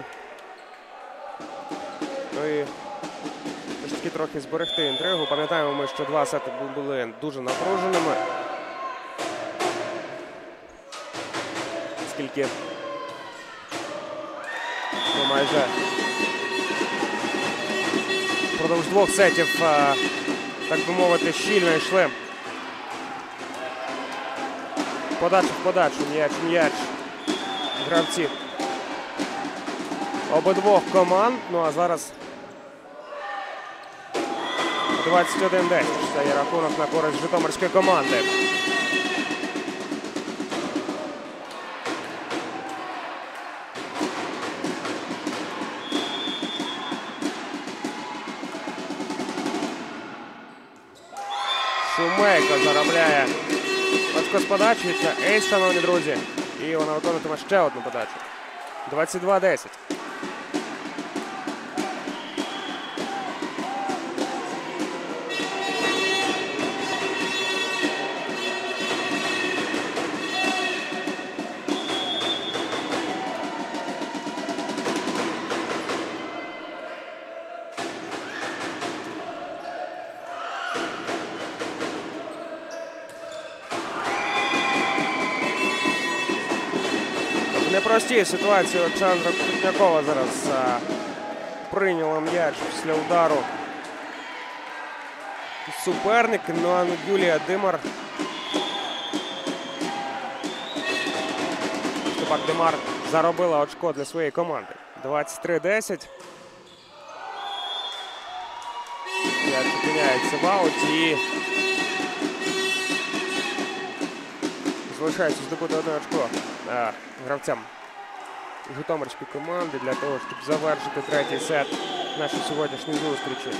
Ну і все ж таки трохи зберегти інтригу. Пам'ятаємо ми, що два сети були дуже напруженими. Оскільки ну, майже впродовж двох сетів, так би мовити, щільно йшли. Подача в подачу, м'яч, м'яч. Гравці обидвох команд. Ну а зараз двадцять один десять стає рахунок на користь житомирської команди. Шумейко заробляє очко з подачі. Це ейс, шановні друзі. І вона виконуватиме ще одну подачу. двадцять два десять. Непрості ситуації Олександра Крупнякова зараз а, прийняла м'яч після удару суперник. Ну а Юлія Димар. Степак Димар заробила очко для своєї команди. двадцять три десять. М'яч опиняється в ауті і залишається здобути одне очко а, гравцям житомирської команди для того, щоб завершити третій сет нашої сьогоднішньої зустрічі.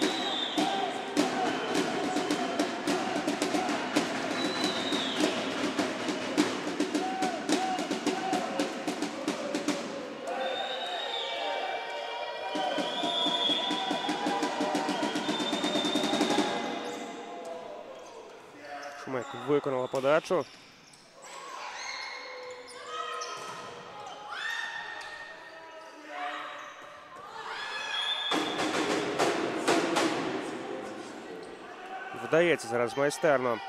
Шумейко виконала подачу. Вдається зараз майстерно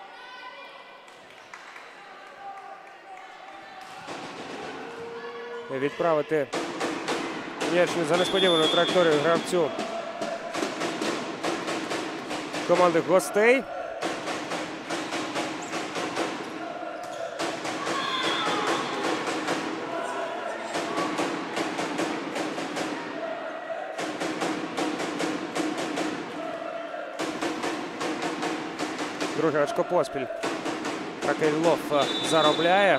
відправити м'яч за несподівану траєкторію гравцю команди гостей. Друге очко поспіль Ракель-Лов заробляє.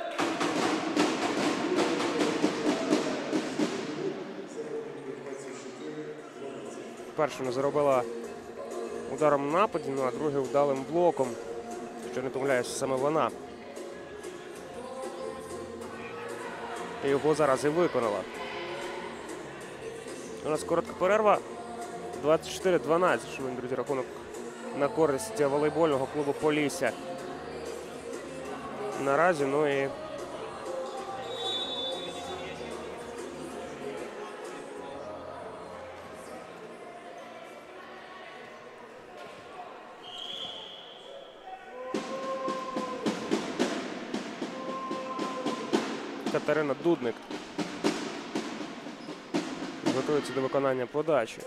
Першу не заробила ударом в нападі, ну а другий вдалим блоком. Що не помиляюся, саме вона. І його зараз і виконала. У нас коротка перерва. двадцять чотири дванадцять, шановні друзі, рахунок на користь волейбольного клубу Полісся. Наразі, ну і Катерина Дудник готується до виконання подачі.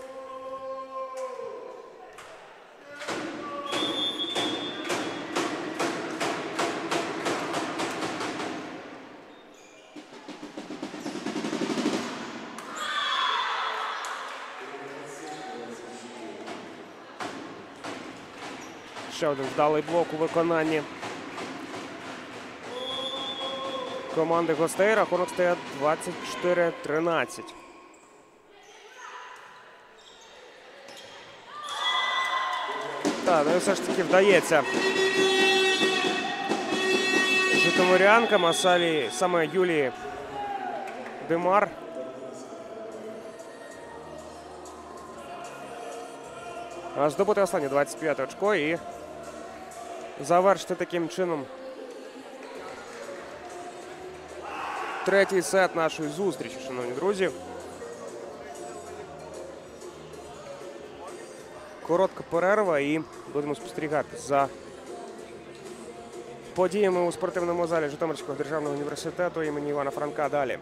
Ще один вдалий блок у виконанні команди гостей. Рахунок стає двадцять чотири тринадцять. Так, ну і все ж таки вдається житомирянкам, а салі саме Юлії Димар здобути останнє двадцять п'яте очко і завершити таким чином третій сет нашої зустрічі, шановні друзі. Коротка перерва і будемо спостерігати за подіями у спортивному залі Житомирського державного університету імені Івана Франка далі.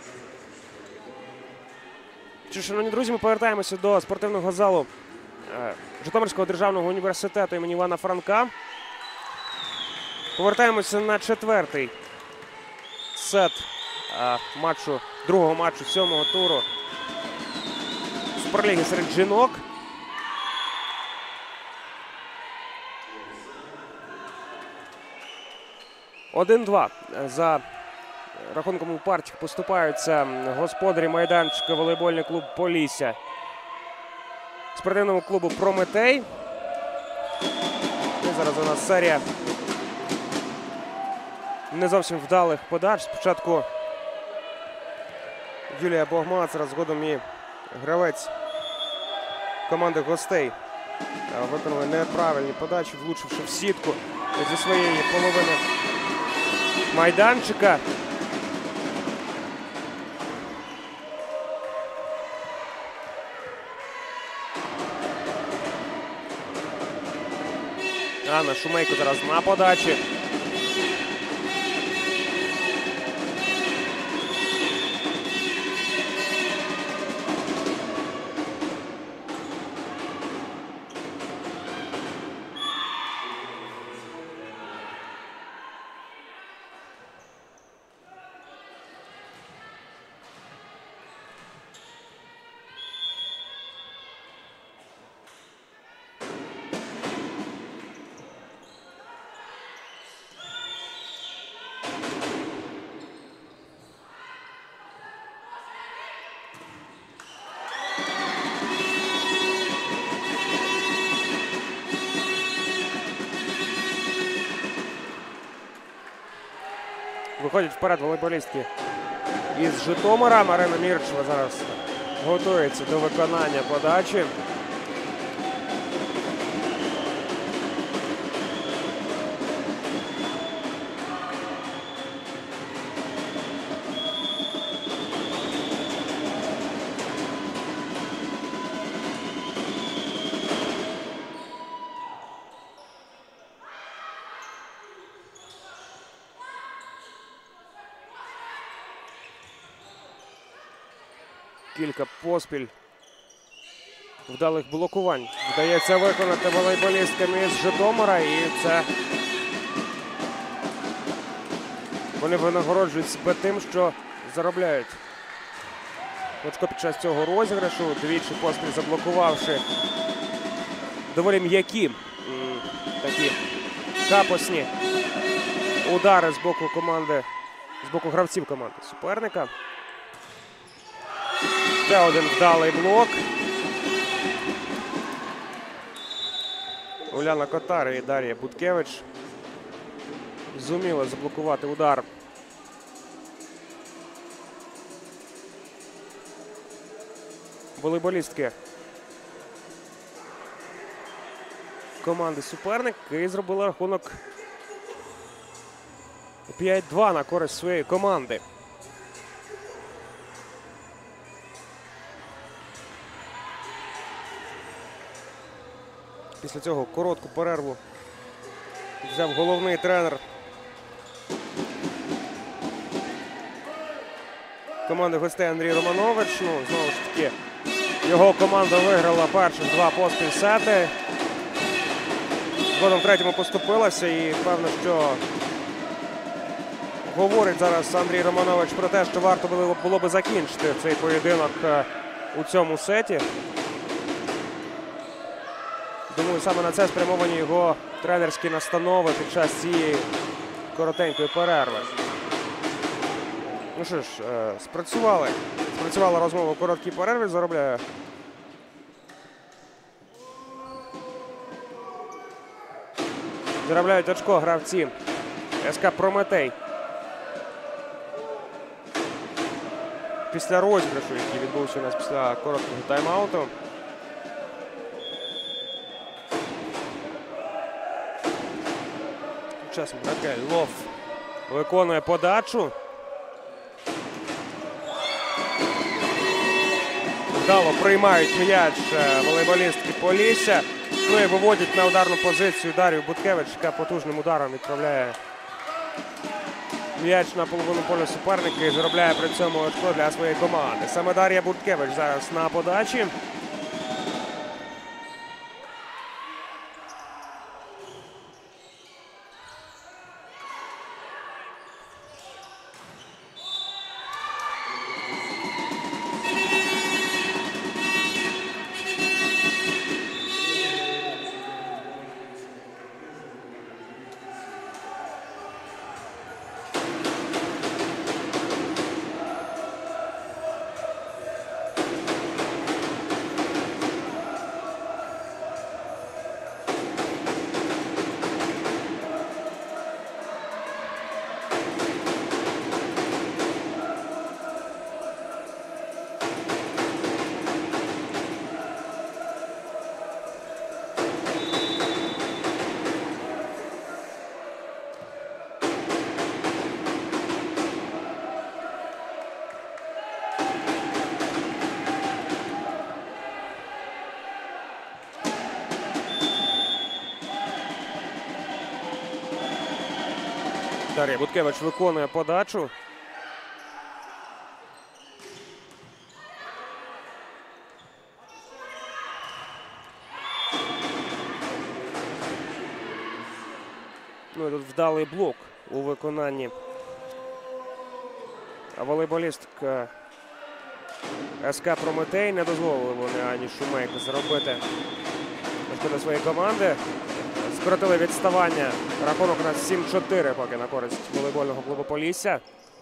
Що, шановні друзі, ми повертаємося до спортивного залу Житомирського державного університету імені Івана Франка. Повертаємося на четвертий сет матчу, другого матчу сьомого туру Суперліги серед жінок. один-два за рахунком у партіях поступаються господарі майданчика волейбольний клуб «Полісся» спортивному клубу «Прометей». І зараз у нас серія не зовсім вдалих подач. Спочатку Юлія Богмац, зараз згодом і гравець команди гостей виконали неправильні подачі, влучивши в сітку зі своєї половини майданчика. Анна Шумейко зараз на подачі. Виходять вперед волейболістки із Житомира. Марина Мірчева зараз готується до виконання подачі. Кілька поспіль вдалих блокувань вдається виконати волейболісткам із Житомира, і це вони винагороджують себе тим, що заробляють очко під час цього розіграшу, двічі поспіль заблокувавши доволі м'які такі капосні удари з боку команди, з боку гравців команди суперника. Ще один вдалий блок. Уляна Котар і Дар'я Буткевич зуміли заблокувати удар волейболістки команди суперник і зробили рахунок п'ять-два на користь своєї команди. Після цього коротку перерву взяв головний тренер команди гостей Андрій Романович. Ну, знову ж таки, його команда виграла перших два поспіль сети. Згодом в третьому поступилася і певно, що говорить зараз Андрій Романович про те, що варто було, було би закінчити цей поєдинок у цьому сеті. Думаю, саме на це спрямовані його тренерські настанови під час цієї коротенької перерви. Ну що ж, спрацювали. Спрацювала розмова у короткій перерві, заробляє заробляють очко гравці СК «Прометей». Після розіграшу, який відбувся у нас після короткого тайм-ауту. Часом Ракель Лов виконує подачу. Вдало приймають м'яч волейболістки Полісся. Ну і виводять на ударну позицію Дар'ю Буткевич, яка потужним ударом відправляє м'яч на половину поля суперника і заробляє при цьому очко для своєї команди. Саме Дар'я Бурткевич зараз на подачі. Дар'я Бурткевич виконує подачу. Ну і тут вдалий блок у виконанні волейболістка СК Прометей. Не дозволили вони Ані Шумейк заробити для своєї команди. Скоротили відставання. Рахунок на сім чотири поки на користь волейбольного клубу Полісся.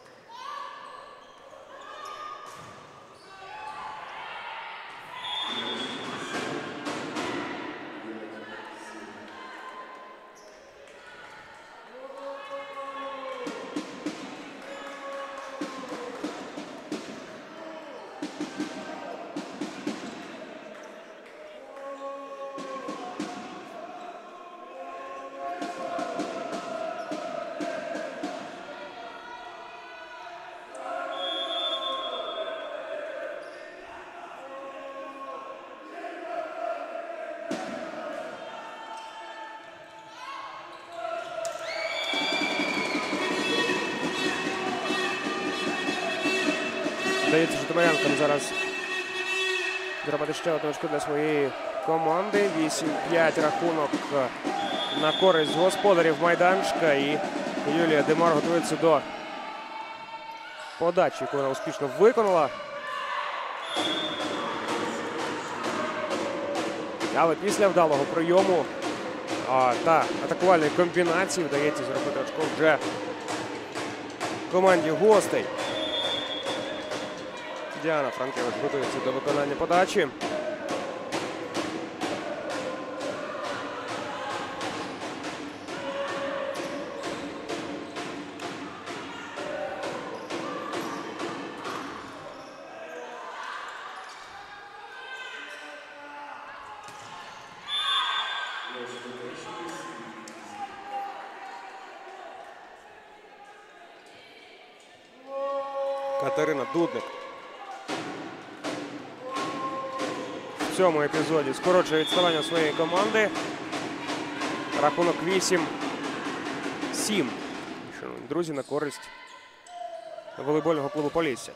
Здається, житомирянкам зараз зробити ще одну очку для своєї команди. вісім п'ять рахунок на користь господарів майданчика. І Юлія Демар готується до подачі, яку вона успішно виконала. Але після вдалого прийому а, та атакувальної комбінації вдається зробити очко вже команді гостей. Діана Франкевич готується до виконання подачі. Катерина Дудник в цьому епізоді скорочує відставання своєї команди. Рахунок вісім сім. Шановні друзі, на користь волейбольного клубу Полісся.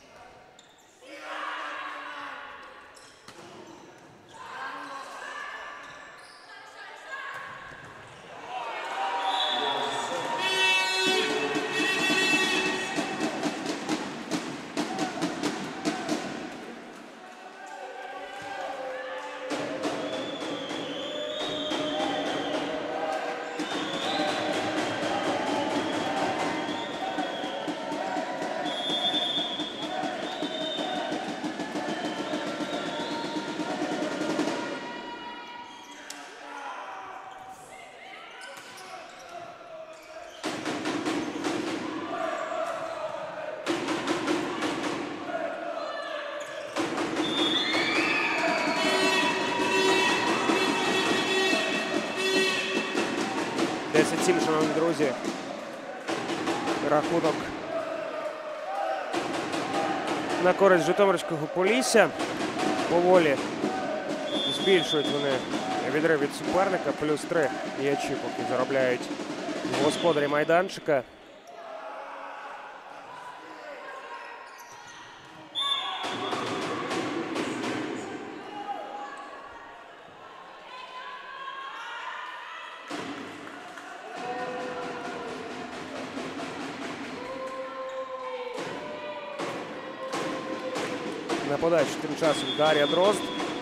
десять сім, шановні друзі. Рахунок на користь житомирського Полісся. Поволі збільшують вони відрив від суперника. Плюс три м'ячі поки заробляють господарі майданчика. На подачу тим часом Дар'я Дрозд.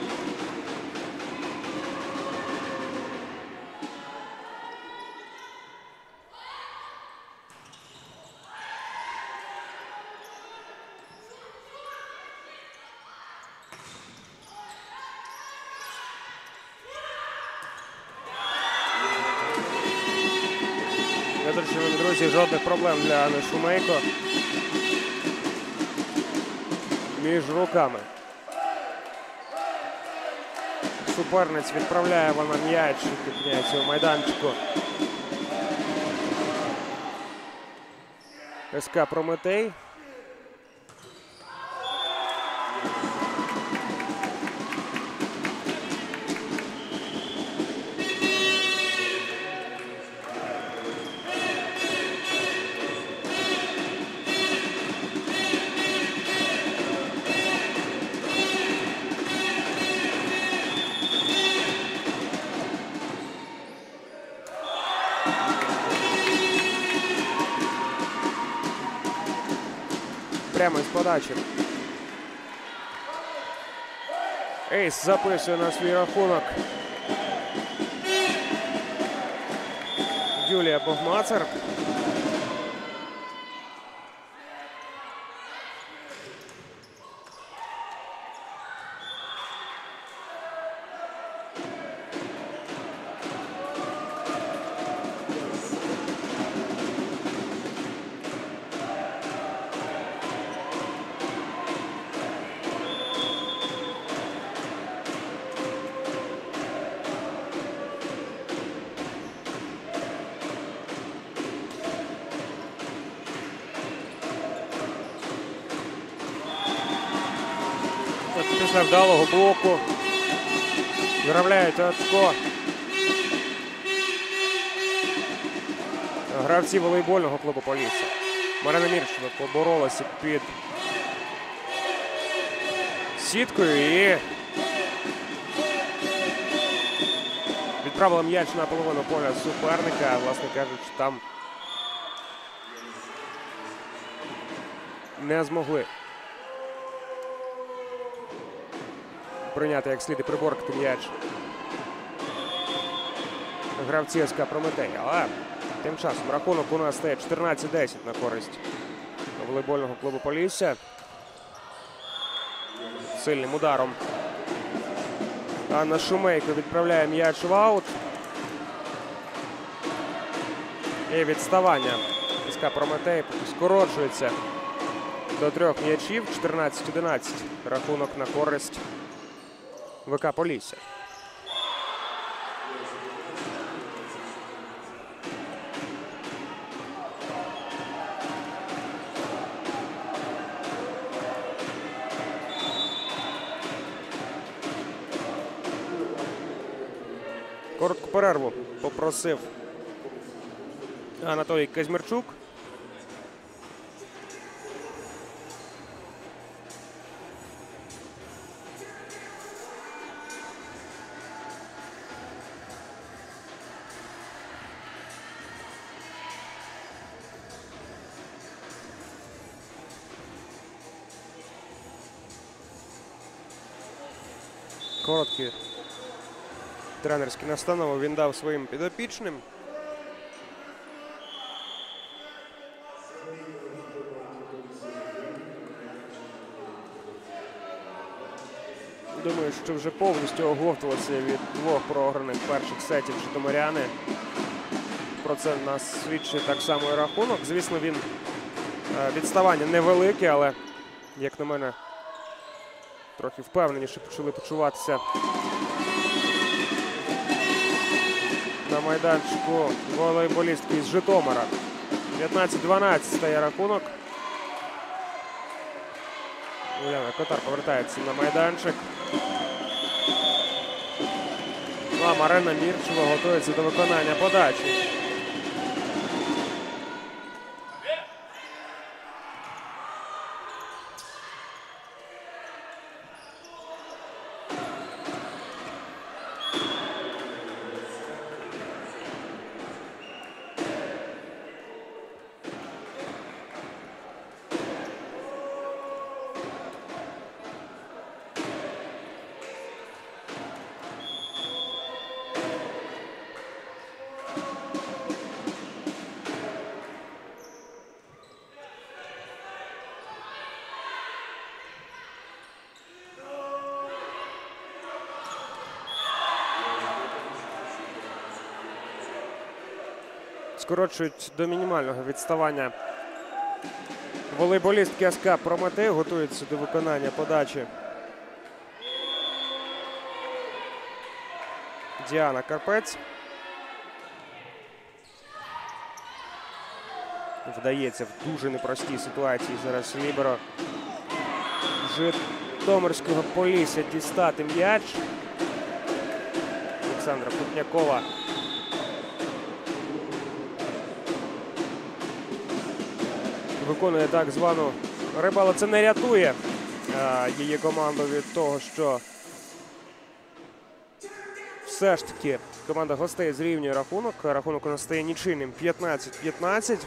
Друзі, жодних проблем для Анни Шумейко між руками. Суперниць відправляє вона м'яч, підняється у майданчику. СК Прометей. Прямо із подачі. Ейс записує на свій рахунок Юлія Богмацер. Після вдалого блоку виробляють очко гравці волейбольного клубу Полісся. Марина Мірчева поборолася під сіткою і відправила м'яч на половину поля суперника. Власне кажучи, там не змогли прийняти як слід і приборкати м'яч гравці СК Прометей. Але тим часом рахунок у нас стає чотирнадцять десять на користь волейбольного клубу Полісся. Сильним ударом Анна Шумейко відправляє м'яч в аут. І відставання СК Прометей скорочується до трьох м'ячів. чотирнадцять одинадцять рахунок на користь ВК Полісся. Коротку перерву попросив Анатолій Казьмірчук. Короткі тренерські настанови він дав своїм підопічним. Думаю, що вже повністю оговтувалися від двох програних перших сетів житомиряни. Про це нас свідчить так само і рахунок. Звісно, він відставання невелике, але, як на мене, трохи впевненіше почали почуватися на майданчику волейболістки із Житомира. дев'ятнадцять дванадцять стає рахунок. Уляна Котар повертається на майданчик. Ну, а Марина Мірчева готується до виконання подачі. скорочують до мінімального відставання волейболістки СК Прометей. Готуються до виконання подачі Діана Карпець. Вдається в дуже непростій ситуації зараз ліберо Житомирського Полісся дістати м'яч. Олександра Путнякова виконує так звану рибалку. Це не рятує а, її команду від того, що все ж таки команда гостей зрівнює рахунок. Рахунок у нас стає нічийним п'ятнадцять п'ятнадцять.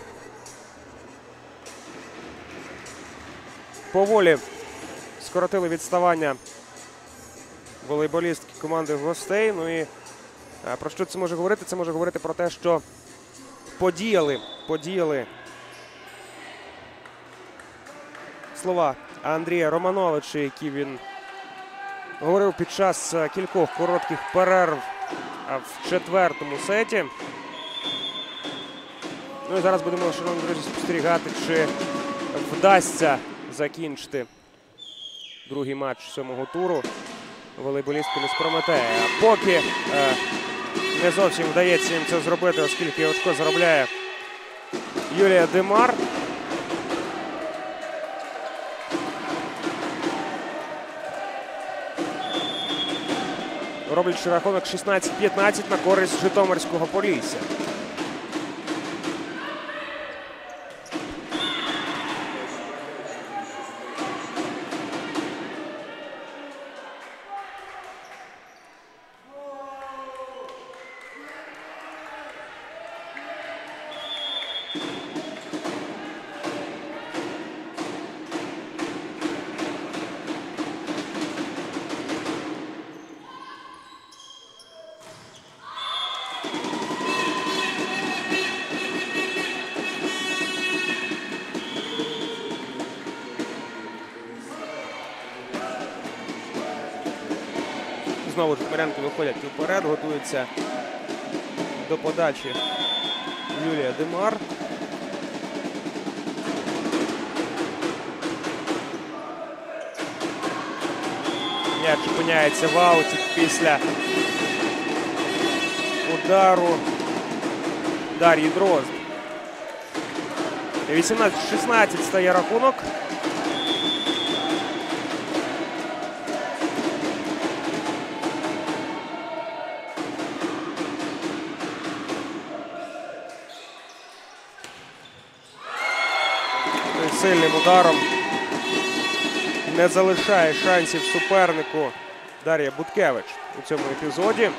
Поволі скоротили відставання волейболістки команди гостей. Ну і а, про що це може говорити? Це може говорити про те, що подіяли, подіяли слова Андрія Романовича, які він говорив під час кількох коротких перерв в четвертому сеті. Ну і зараз будемо, шановні друзі, спостерігати, чи вдасться закінчити другий матч сьомого туру волейболістками з Прометея. Поки е, не зовсім вдається їм це зробити, оскільки очко заробляє Юлія Демар. Роблячи рахунок шістнадцять п'ятнадцять на користь Житомирського Полісся. Знову житомирянки виходять вперед, готуються до подачі Юлія Демар. М'яч опиняється в ауті після удару Дар'ї Дрозд. вісімнадцять шістнадцять стає рахунок. Сильним ударом не залишає шансів супернику Дар'я Буткевич у цьому епізоді.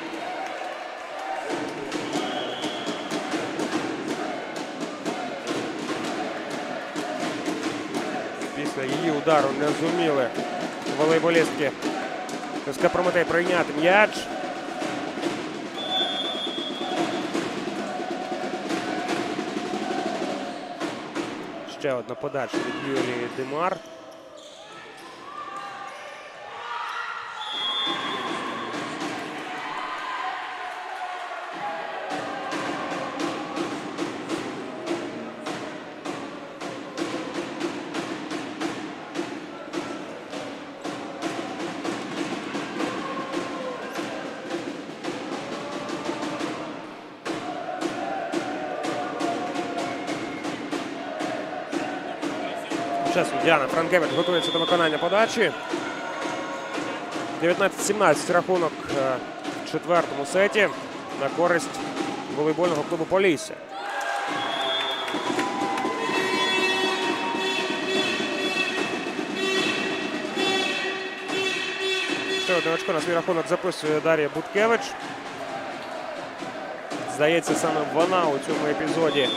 Після її удару не зуміли волейболістки СК Прометей прийняти м'яч. Ще одна подача від Юлії Демар. Діана Франкевич готується до виконання подачі. дев'ятнадцять сімнадцять рахунок в четвертому сеті на користь волейбольного клубу Полісся. Ще одне очко на свій рахунок записує Дар'я Буткевич. Здається, саме вона у цьому епізоді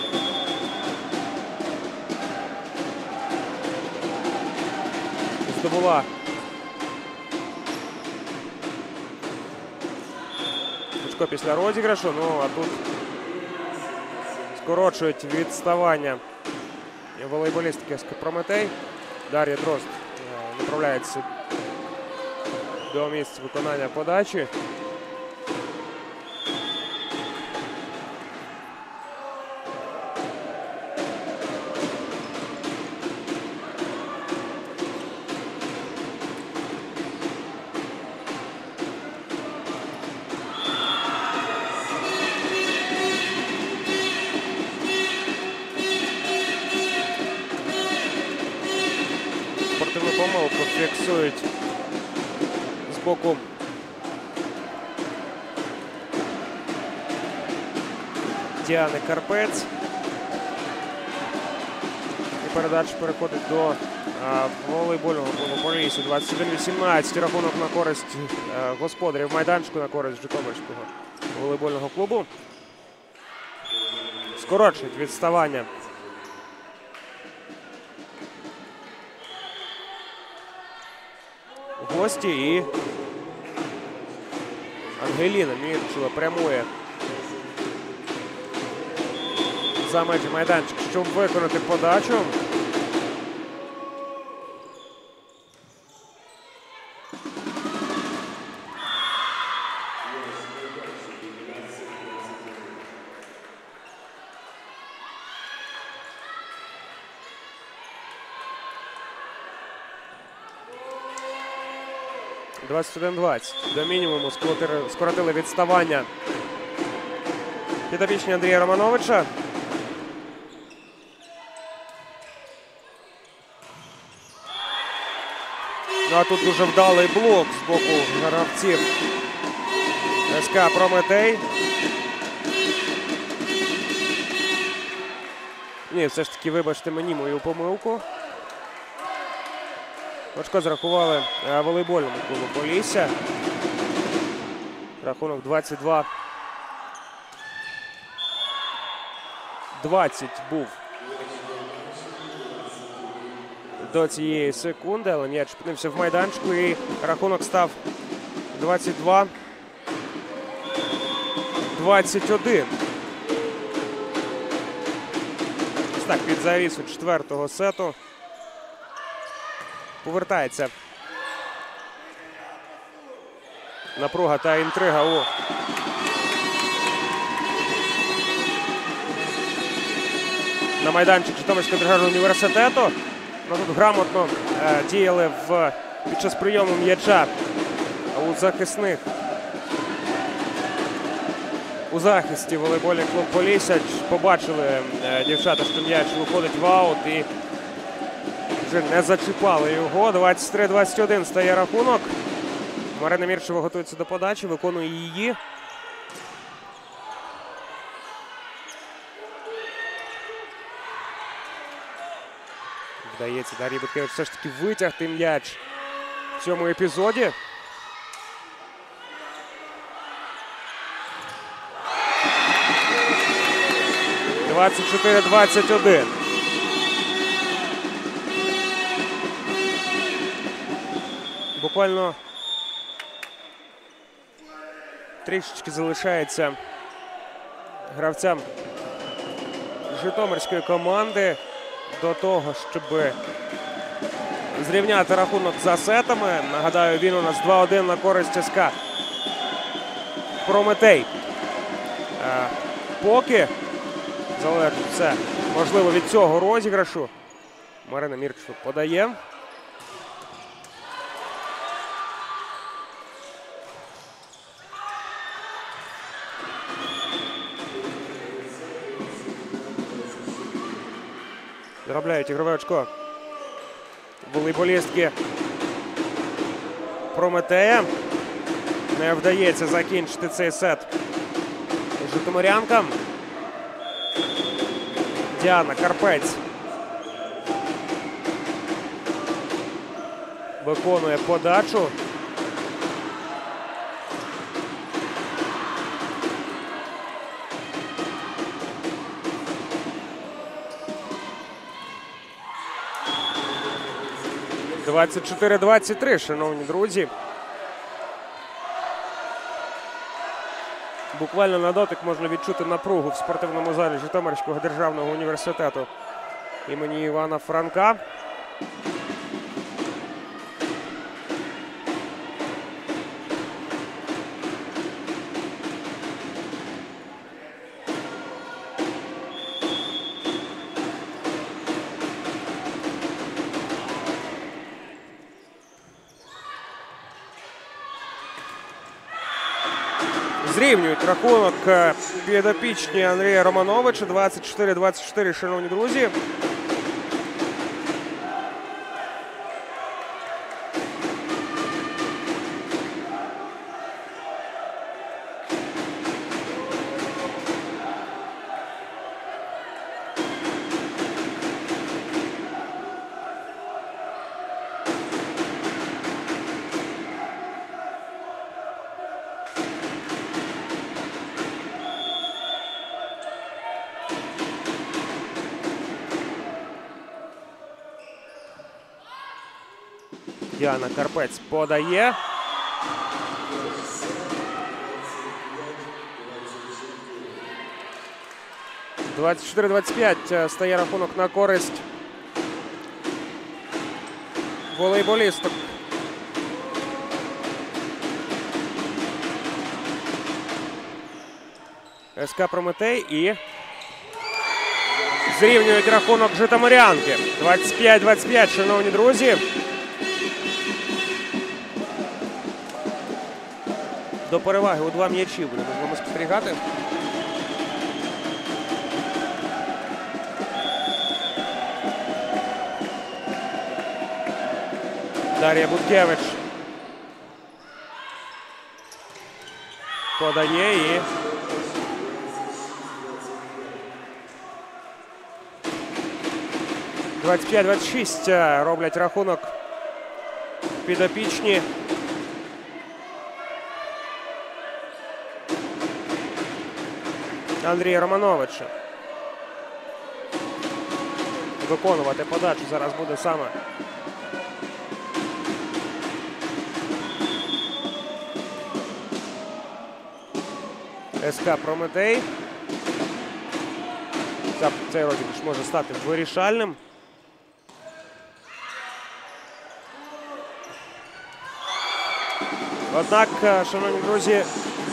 здобула очко після розіграшу. Ну, а тут скорочують відставання волейболістки СК Прометей. Дар'я Дрозд направляється до місця виконання подачі. помилку фіксують з боку Діани Карпець. І передача переходить до а, волейбольного клубу Полісся. двадцять один вісімнадцять. Рахунок на користь а, господарів майданчику, на користь Житомирського волейбольного клубу. Скорочують відставання. Гості і Ангеліна Мірчева прямує за межі майданчика, щоб виконати подачу. двадцять один двадцять. До мінімуму скоротили відставання підопічні Андрія Романовича. Ну, а тут дуже вдалий блок з боку гравців СК Прометей. Ні, все ж таки, вибачте мені мою помилку. Очко зарахували волейбольному клубу Полісся. Рахунок двадцять два двадцять був до цієї секунди, але м'яч опинився в майданчику і рахунок став двадцять два двадцять один. Ось так, під завісу четвертого сету повертається напруга та інтрига у на майданчик Житомирського державного університету. Ну, тут грамотно е, діяли в, під час прийому м'яча у захисних. У захисті волейбольний клуб Полісся. Побачили е, дівчата, що м'яч виходить в аут і вже не зачіпали його. двадцять три двадцять один стає рахунок. Марина Мірчева готується до подачі, виконує її. Вдається Дар'ї Буткевич все ж таки витягти м'яч в цьому епізоді. двадцять чотири двадцять один. Буквально трішечки залишається гравцям житомирської команди до того, щоб зрівняти рахунок за сетами. Нагадаю, він у нас два один на користь СК Прометей. А, поки залежить все, можливо, від цього розіграшу. Марина Мірчева подає. Заробляють ігрове очко волейболістки Прометея. Не вдається закінчити цей сет житомирянкам. Діана Карпець виконує подачу. двадцять чотири двадцять три, шановні друзі. Буквально на дотик можна відчути напругу в спортивному залі Житомирського державного університету імені Івана Франка. Зрівнюють рахунок підопічні Андрія Романовича. двадцять чотири двадцять чотири, шановні друзі. Діана Карпець подає. двадцять чотири двадцять п'ять стає рахунок на користь волейболісток. СК Прометей і зрівнюють рахунок житомирянки. двадцять п'ять двадцять п'ять, шановні друзі. До переваги у два м'ячі будемо з вами спостерігати. Дар'я Буткевич подає і двадцять п'ять двадцять шість роблять рахунок підопічні Андрія Романовича. Виконувати подачу зараз буде саме СК Прометей. Цей розіграш може стати вирішальним. Однак, шановні друзі,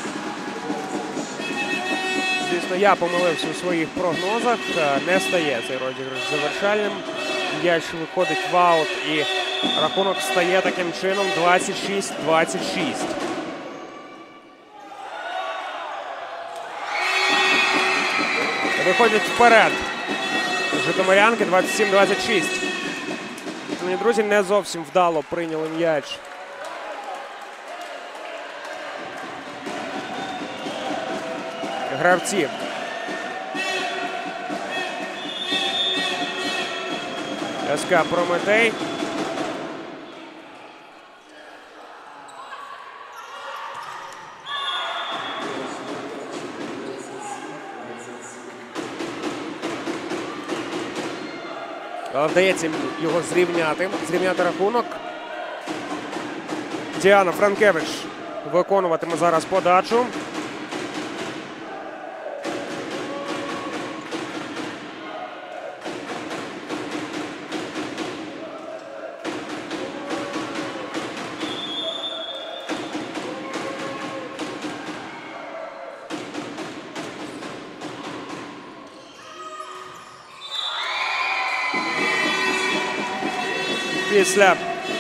звісно, я помилився у своїх прогнозах. Не стає цей розіграш завершальним. М'яч виходить в аут і рахунок стає таким чином двадцять шість двадцять шість. Виходять вперед житомирянки двадцять сім двадцять шість. Шановні друзі, не зовсім вдало прийняли м'яч гравці СК Прометей. Але вдається його зрівняти, зрівняти рахунок. Діана Франкевич виконуватиме зараз подачу. Після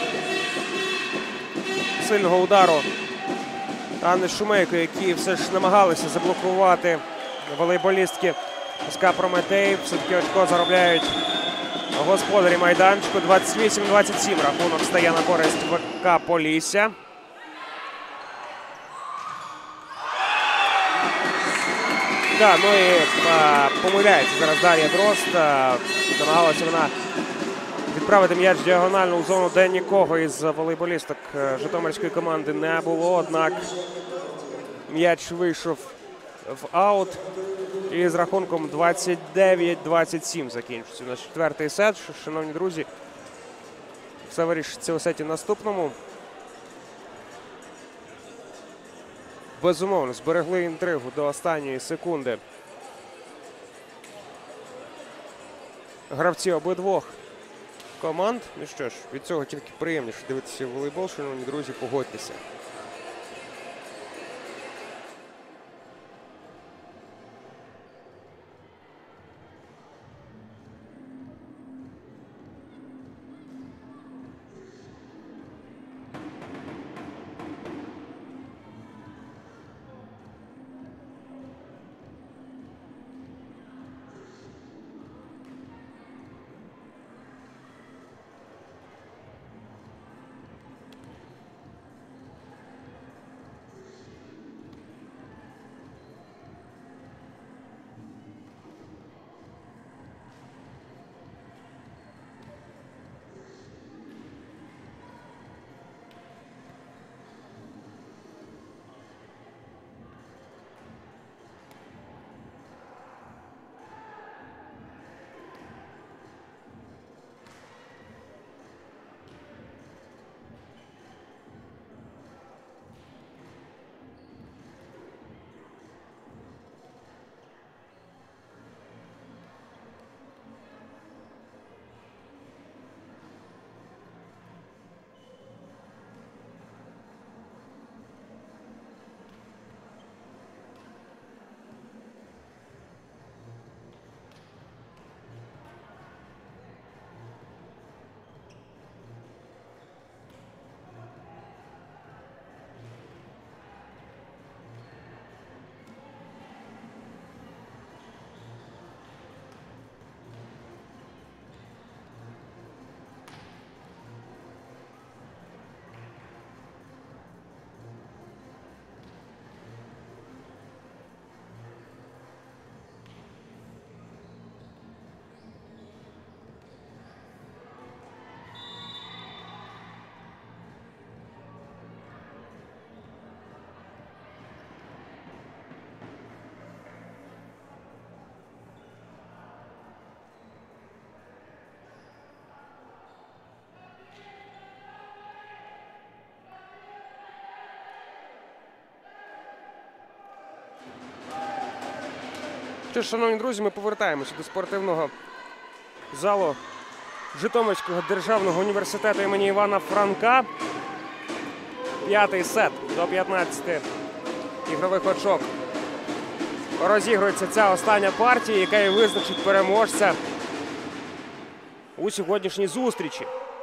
сильного удару Анни Шумейко, які все ж намагалися заблокувати волейболістки СК Прометей, все-таки очко заробляють господарі майданчику. двадцять вісім двадцять сім рахунок стає на користь ВК Полісся. Так, ну і а, помиляється зараз Дар'я Дрозд. Намагалася вона відправити м'яч діагонально у зону, де нікого із волейболісток житомирської команди не було. Однак м'яч вийшов в аут. І з рахунком двадцять дев'ять двадцять сім закінчиться наш четвертий сет. Шановні друзі, все вирішиться у сеті наступному. Безумовно, зберегли інтригу до останньої секунди гравці обидвох команд. Ну що ж, від цього тільки приємніше дивитися волейбол, шановні друзі, погодьтеся. Що ж, шановні друзі, ми повертаємося до спортивного залу Житомирського державного університету імені Івана Франка. П'ятий сет до п'ятнадцяти ігрових очок. Розігрується ця остання партія, яка і визначить переможця у сьогоднішній зустрічі.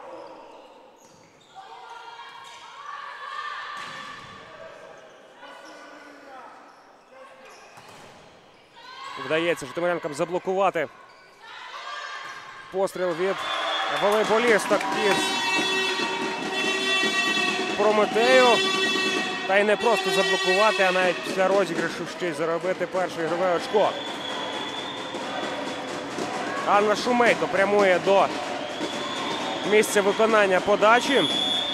Вдається житомирянкам заблокувати постріл від волейболісток із Прометею. Та й не просто заблокувати, а навіть після розіграшу ще й заробити перше ігрове очко. Анна Шумейко прямує до місця виконання подачі.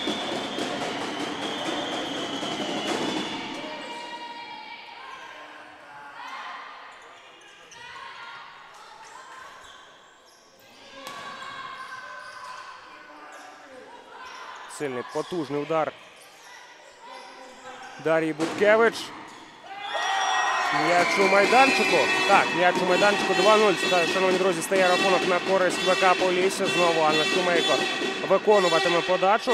Сильний, потужний удар Дар'ї Буткевич. М'яч у майданчику. Так, м'яч у майданчику два нуль. Шановні друзі, стає рахунок на користь ВК Полісся. Знову Анна Шумейко виконуватиме подачу.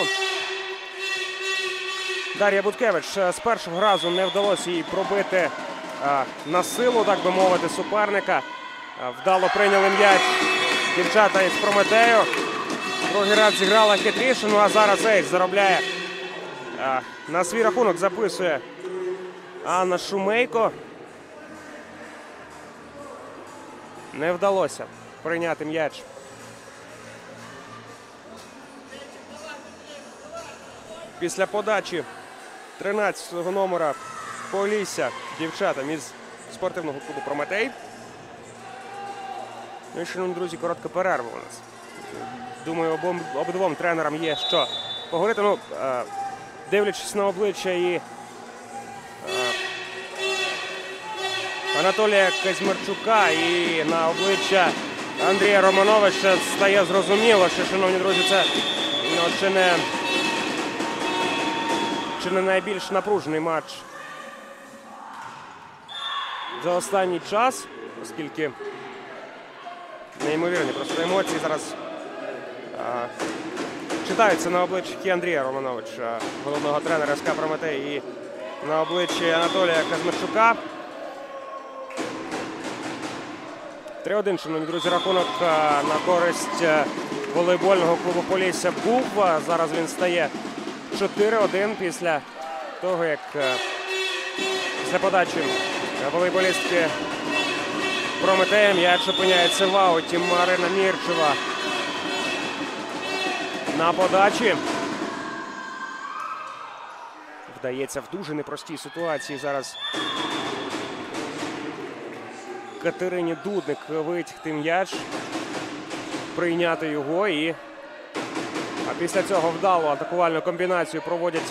Дар'я Буткевич з першого разу не вдалося їй пробити а, на силу, так би мовити, суперника. А, вдало прийняли м'яч дівчата із Прометею. Другий раз зіграла хитріше, ну а зараз ейс заробляє. А, на свій рахунок записує Анна Шумейко. Не вдалося прийняти м'яч. Після подачі тринадцятого номера Полісся дівчатам із спортивного клубу Прометей. Ну і, шановні друзі, коротка перерва у нас. Думаю, обом, обидвом тренерам є що поговорити. Ну, е, дивлячись на обличчя і е, Анатолія Казьмирчука і на обличчя Андрія Романовича, стає зрозуміло, що, шановні друзі, це ну, чи не, чи не найбільш напружений матч за останній час, оскільки неймовірні просто емоції зараз а, читаються на обличчі Андрія Романовича, головного тренера СК Прометей, і на обличчі Анатолія Казмирчука. три один, шановні друзі, рахунок а, на користь а, волейбольного клубу Полісся був. А, зараз він стає чотири один після того, як а, після подачі волейболістки Прометея м'яч опиняється в ауті. Марина Мірчева на подачі. Вдається в дуже непростій ситуації зараз Катерині Дудник витягти м'яч, прийняти його, і а після цього вдалу атакувальну комбінацію проводять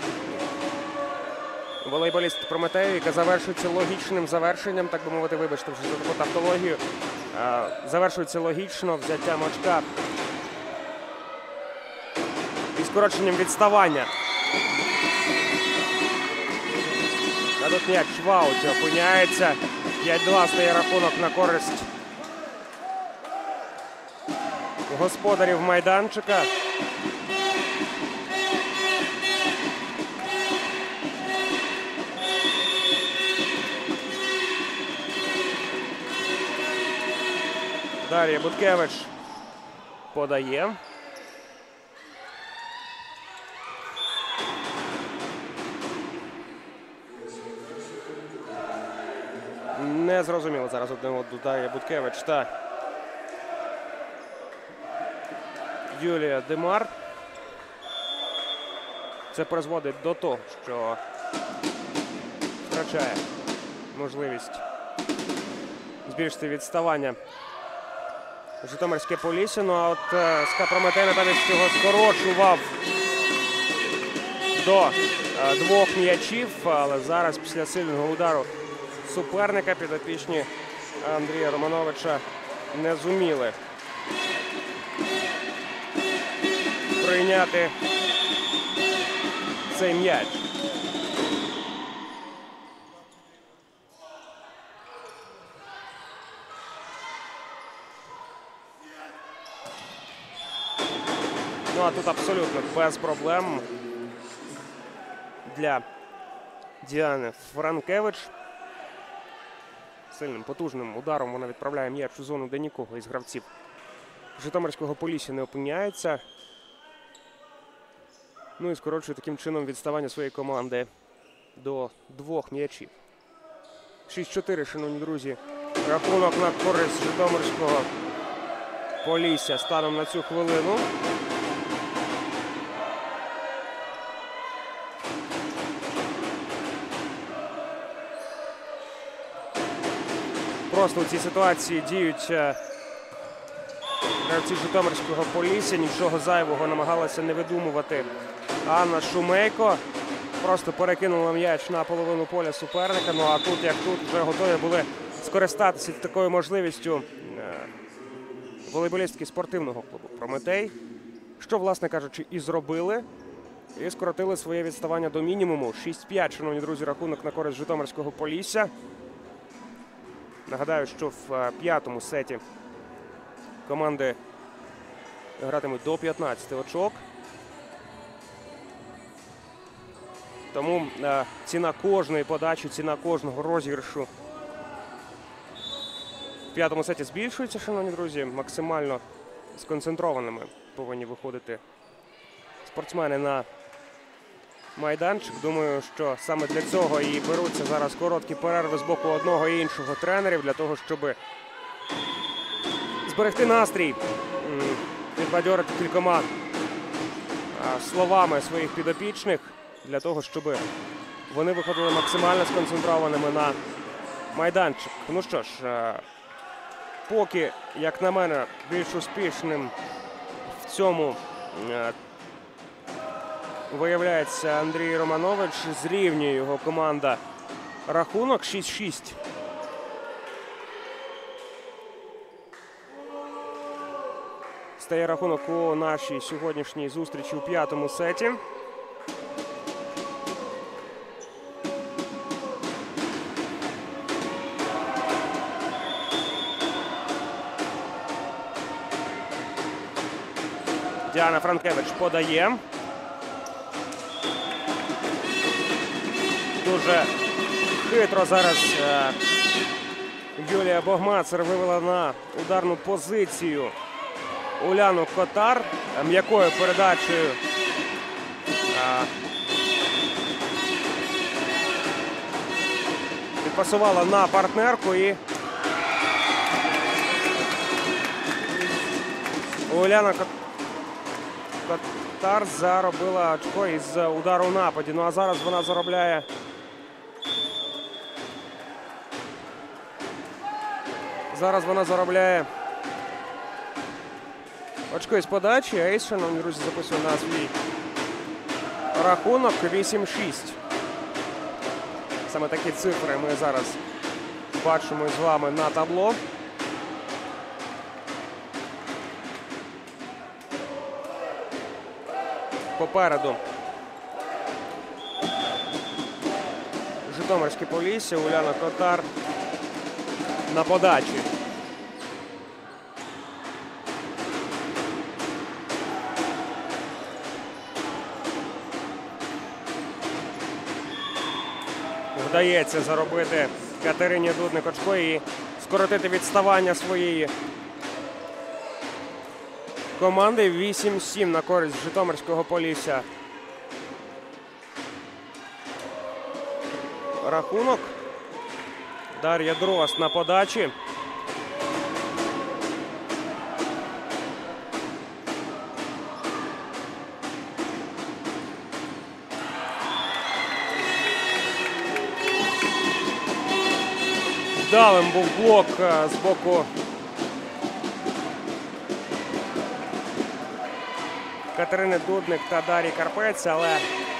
волейболіст Прометею, яка завершується логічним завершенням, так би мовити, вибачте вже за таку тавтологію. Завершується логічно взяттям очка і скороченням відставання. А тут м'яч в ауті опиняється. п'ять два стає рахунок на користь господарів майданчика. Дар'я Буткевич подає. Не зрозуміло зараз одне от Дар'я Буткевич та Юлія Демар. Це призводить до того, що втрачає можливість збільшити відставання Житомирське Полісся. Ну а от СК Прометей натомість цього скорочував до двох м'ячів, але зараз після сильного удару суперника підопічні Андрія Романовича не зуміли прийняти цей м'яч. Ну а тут абсолютно без проблем для Діани Франкевич. Сильним, потужним ударом вона відправляє м'яч у зону, де нікого із гравців Житомирського Полісся не опиняється. Ну і скорочує таким чином відставання своєї команди до двох м'ячів. шість чотири, шановні друзі. Рахунок на користь Житомирського Полісся станом на цю хвилину. Просто у цій ситуації діють гравці Житомирського Полісся. Нічого зайвого намагалася не видумувати Анна Шумейко. Просто перекинула м'яч на половину поля суперника. Ну а тут, як тут, вже готові були скористатися такою можливістю волейболістки спортивного клубу «Прометей», що, власне кажучи, і зробили. І скоротили своє відставання до мінімуму. шість п'ять, шановні друзі, рахунок на користь Житомирського Полісся. Нагадаю, що в п'ятому сеті команди гратимуть до п'ятнадцяти очок. Тому е, ціна кожної подачі, ціна кожного розіграшу в п'ятому сеті збільшується, шановні друзі. Максимально сконцентрованими повинні виходити спортсмени на майданчик. Думаю, що саме для цього і беруться зараз короткі перерви з боку одного і іншого тренерів, для того, щоб зберегти настрій, підбадьорити кількома словами своїх підопічних, для того, щоб вони виходили максимально сконцентрованими на майданчик. Ну що ж, поки, як на мене, більш успішним в цьому виявляється Андрій Романович. Зрівнює його команда рахунок шість шість. Стає рахунок у нашій сьогоднішній зустрічі у п'ятому сеті. Діана Франкевич подає. Дуже хитро зараз е, Юлія Богмацер вивела на ударну позицію Уляну Котар. М'якою передачею е, підпасувала на партнерку і Уляна Котар заробила очко із удару в нападі. Ну а зараз вона заробляє Зараз вона заробляє очко із подачі. Ейс, шановні друзі, записує на свій рахунок вісім шість. Саме такі цифри ми зараз бачимо з вами на табло. Попереду Житомирське Полісся, Уляна Котар на подачі. Вдається заробити Катерині Дудник очко і скоротити відставання своєї команди. вісім сім на користь Житомирського Полісся. Рахунок. Дар'я Дрозд на подачі. Вдалим був блок з боку Катерини Дудник та Дар'ї Карпець, але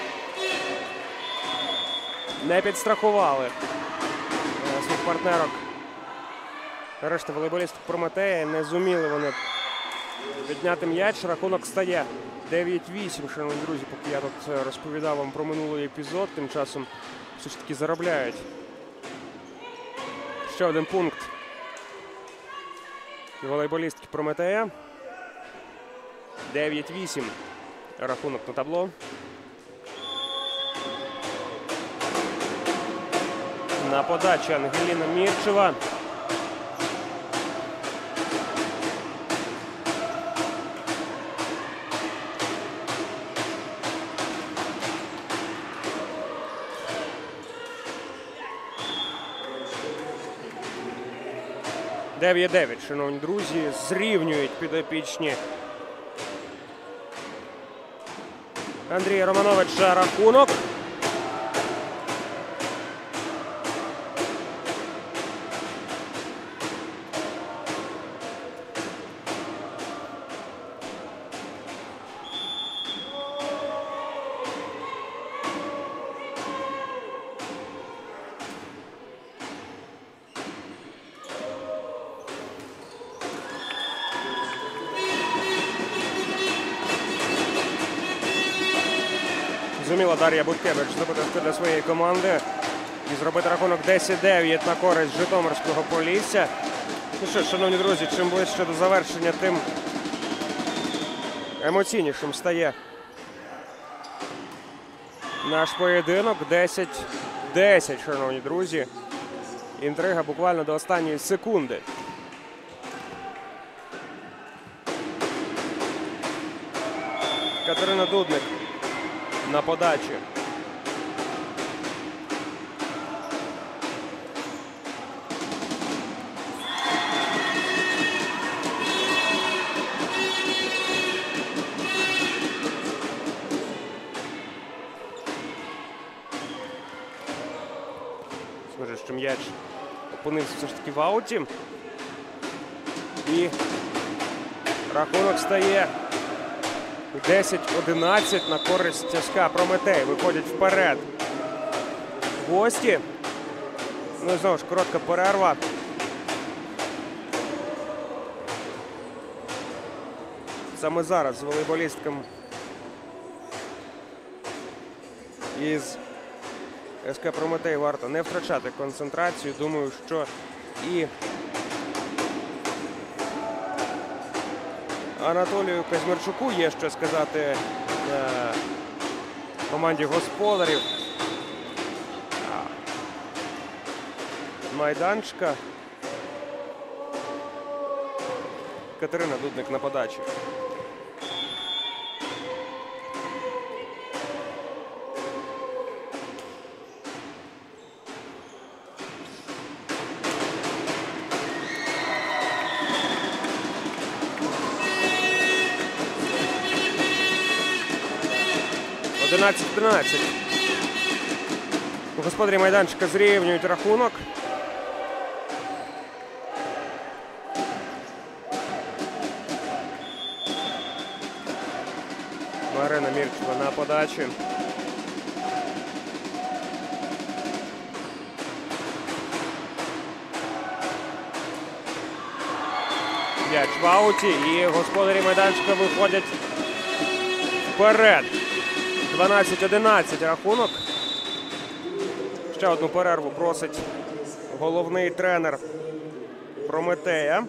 не підстрахували своїх партнерок. Решта волейболістів Прометея не зуміли вони підняти м'яч. Рахунок стає дев'ять вісім, шановні друзі, поки я тут розповідав вам про минулий епізод. Тим часом все ж таки заробляють ще один пункт волейболістки Прометея. дев'ять вісім. Рахунок на табло. На подачі Ангеліна Мірчева. дев'ять дев'ять, шановні друзі, зрівнюють підопічні Андрія Романовича рахунок. Зуміла Дар'я Буткевич здобути для своєї команди і зробити рахунок десять дев'ять на користь Житомирського Полісся. Ну що ж, шановні друзі, чим ближче до завершення, тим емоційнішим стає наш поєдинок. десять десять, шановні друзі. Інтрига буквально до останньої секунди. Катерина Дудник на подачі. Схоже, що м'яч опинився все ж таки в ауті. І рахунок стає десять одинадцять на користь ЦСКА Прометей. Виходять вперед гості. Ну і знову ж коротка перерва. Саме зараз волейболісткам із СК Прометей варто не втрачати концентрацію. Думаю, що і Анатолію Казмірчуку є що сказати е, команді господарів майданчика. Катерина Дудник на подачі. одинадцять одинадцять. Господарі майданчика зрівнюють рахунок. Марина Мірчева на подачі. М'яч в ауті, і господарі майданчика виходять вперед. дванадцять одинадцять рахунок. Ще одну перерву просить головний тренер Прометея.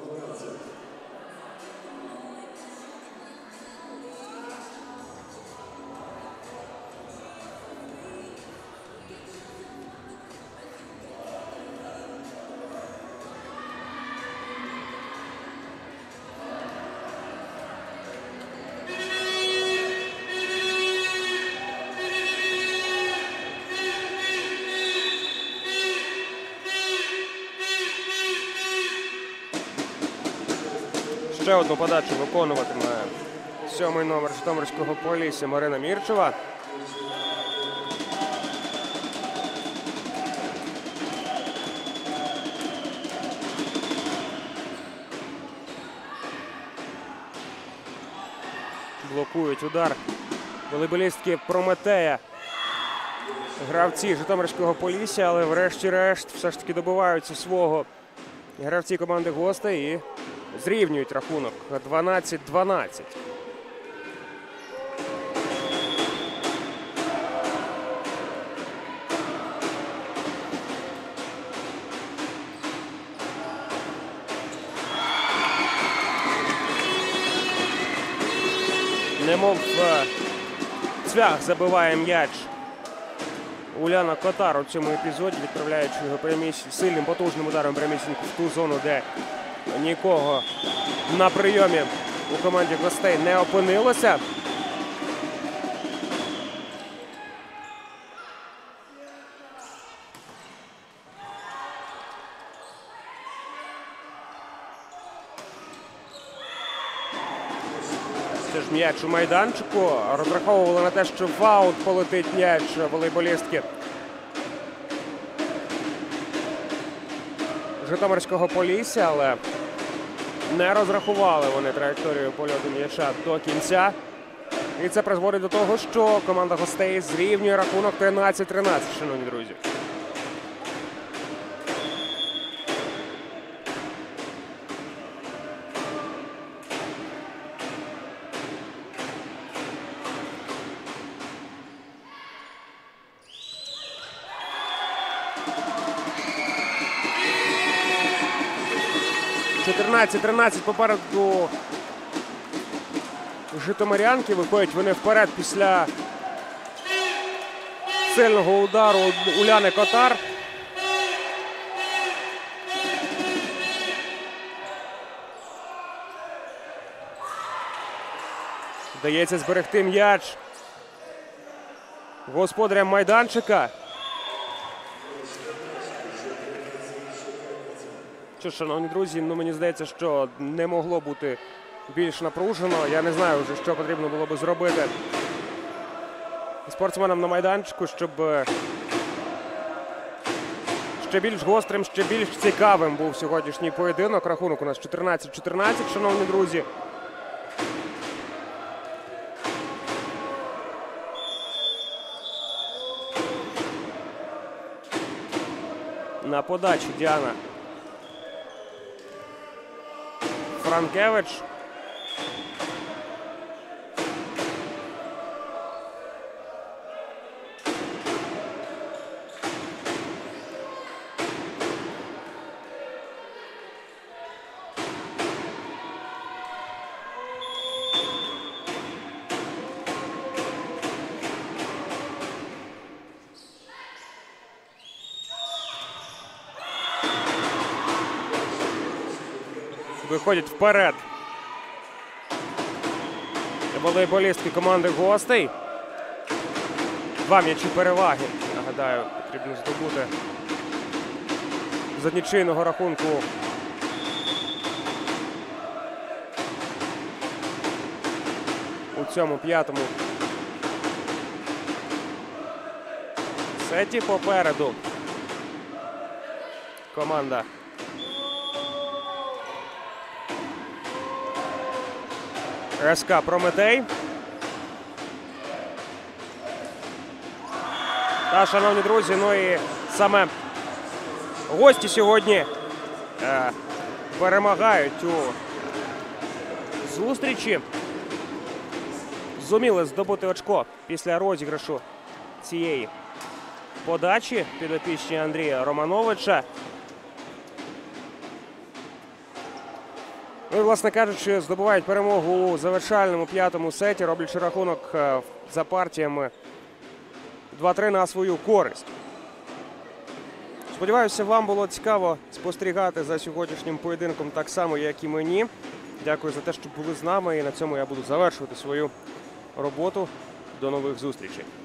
Ще одну подачу виконуватиме сьомий номер Житомирського Полісся Марина Мірчева. Блокують удар волейболістки Прометея. Гравці Житомирського Полісся, але врешті-решт все ж таки добиваються свого гравці команди гостей і зрівнюють рахунок дванадцять дванадцять. Немов цвях забиває м'яч Уляна Котар у цьому епізоді, відправляючи його прямісь, сильним потужним ударом прямісінько в ту зону, де нікого на прийомі у команді гостей не опинилося. Це ж м'яч у майданчику. Розраховували на те, що в аут полетить м'яч волейболістки Житомирського Полісся, але не розрахували вони траєкторію польоту м'яча до кінця. І це призводить до того, що команда гостей зрівнює рахунок тринадцять тринадцять, шановні друзі. чотирнадцять тринадцять попереду житомирянки. Виходять вони вперед після сильного удару Уляни Котар. Вдається зберегти м'яч господарям майданчика. Що, шановні друзі, ну мені здається, що не могло бути більш напружено. Я не знаю вже, що потрібно було би зробити спортсменам на майданчику, щоб ще більш гострим, ще більш цікавим був сьогоднішній поєдинок. Рахунок у нас чотирнадцять чотирнадцять, шановні друзі. На подачі Діана Франкевич. Виходять вперед волейболістки команди гостей. Два м'ячі переваги, нагадаю, потрібно здобути за нічийного рахунку у цьому п'ятому сеті. Попереду команда СК Прометей. Та, шановні друзі, ну і саме гості сьогодні е, перемагають у зустрічі. Зуміли здобути очко після розіграшу цієї подачі підопічні Андрія Романовича. Ну і, власне кажучи, здобувають перемогу у завершальному п'ятому сеті, роблячи рахунок за партіями два-три на свою користь. Сподіваюся, вам було цікаво спостерігати за сьогоднішнім поєдинком так само, як і мені. Дякую за те, що були з нами, і на цьому я буду завершувати свою роботу. До нових зустрічей.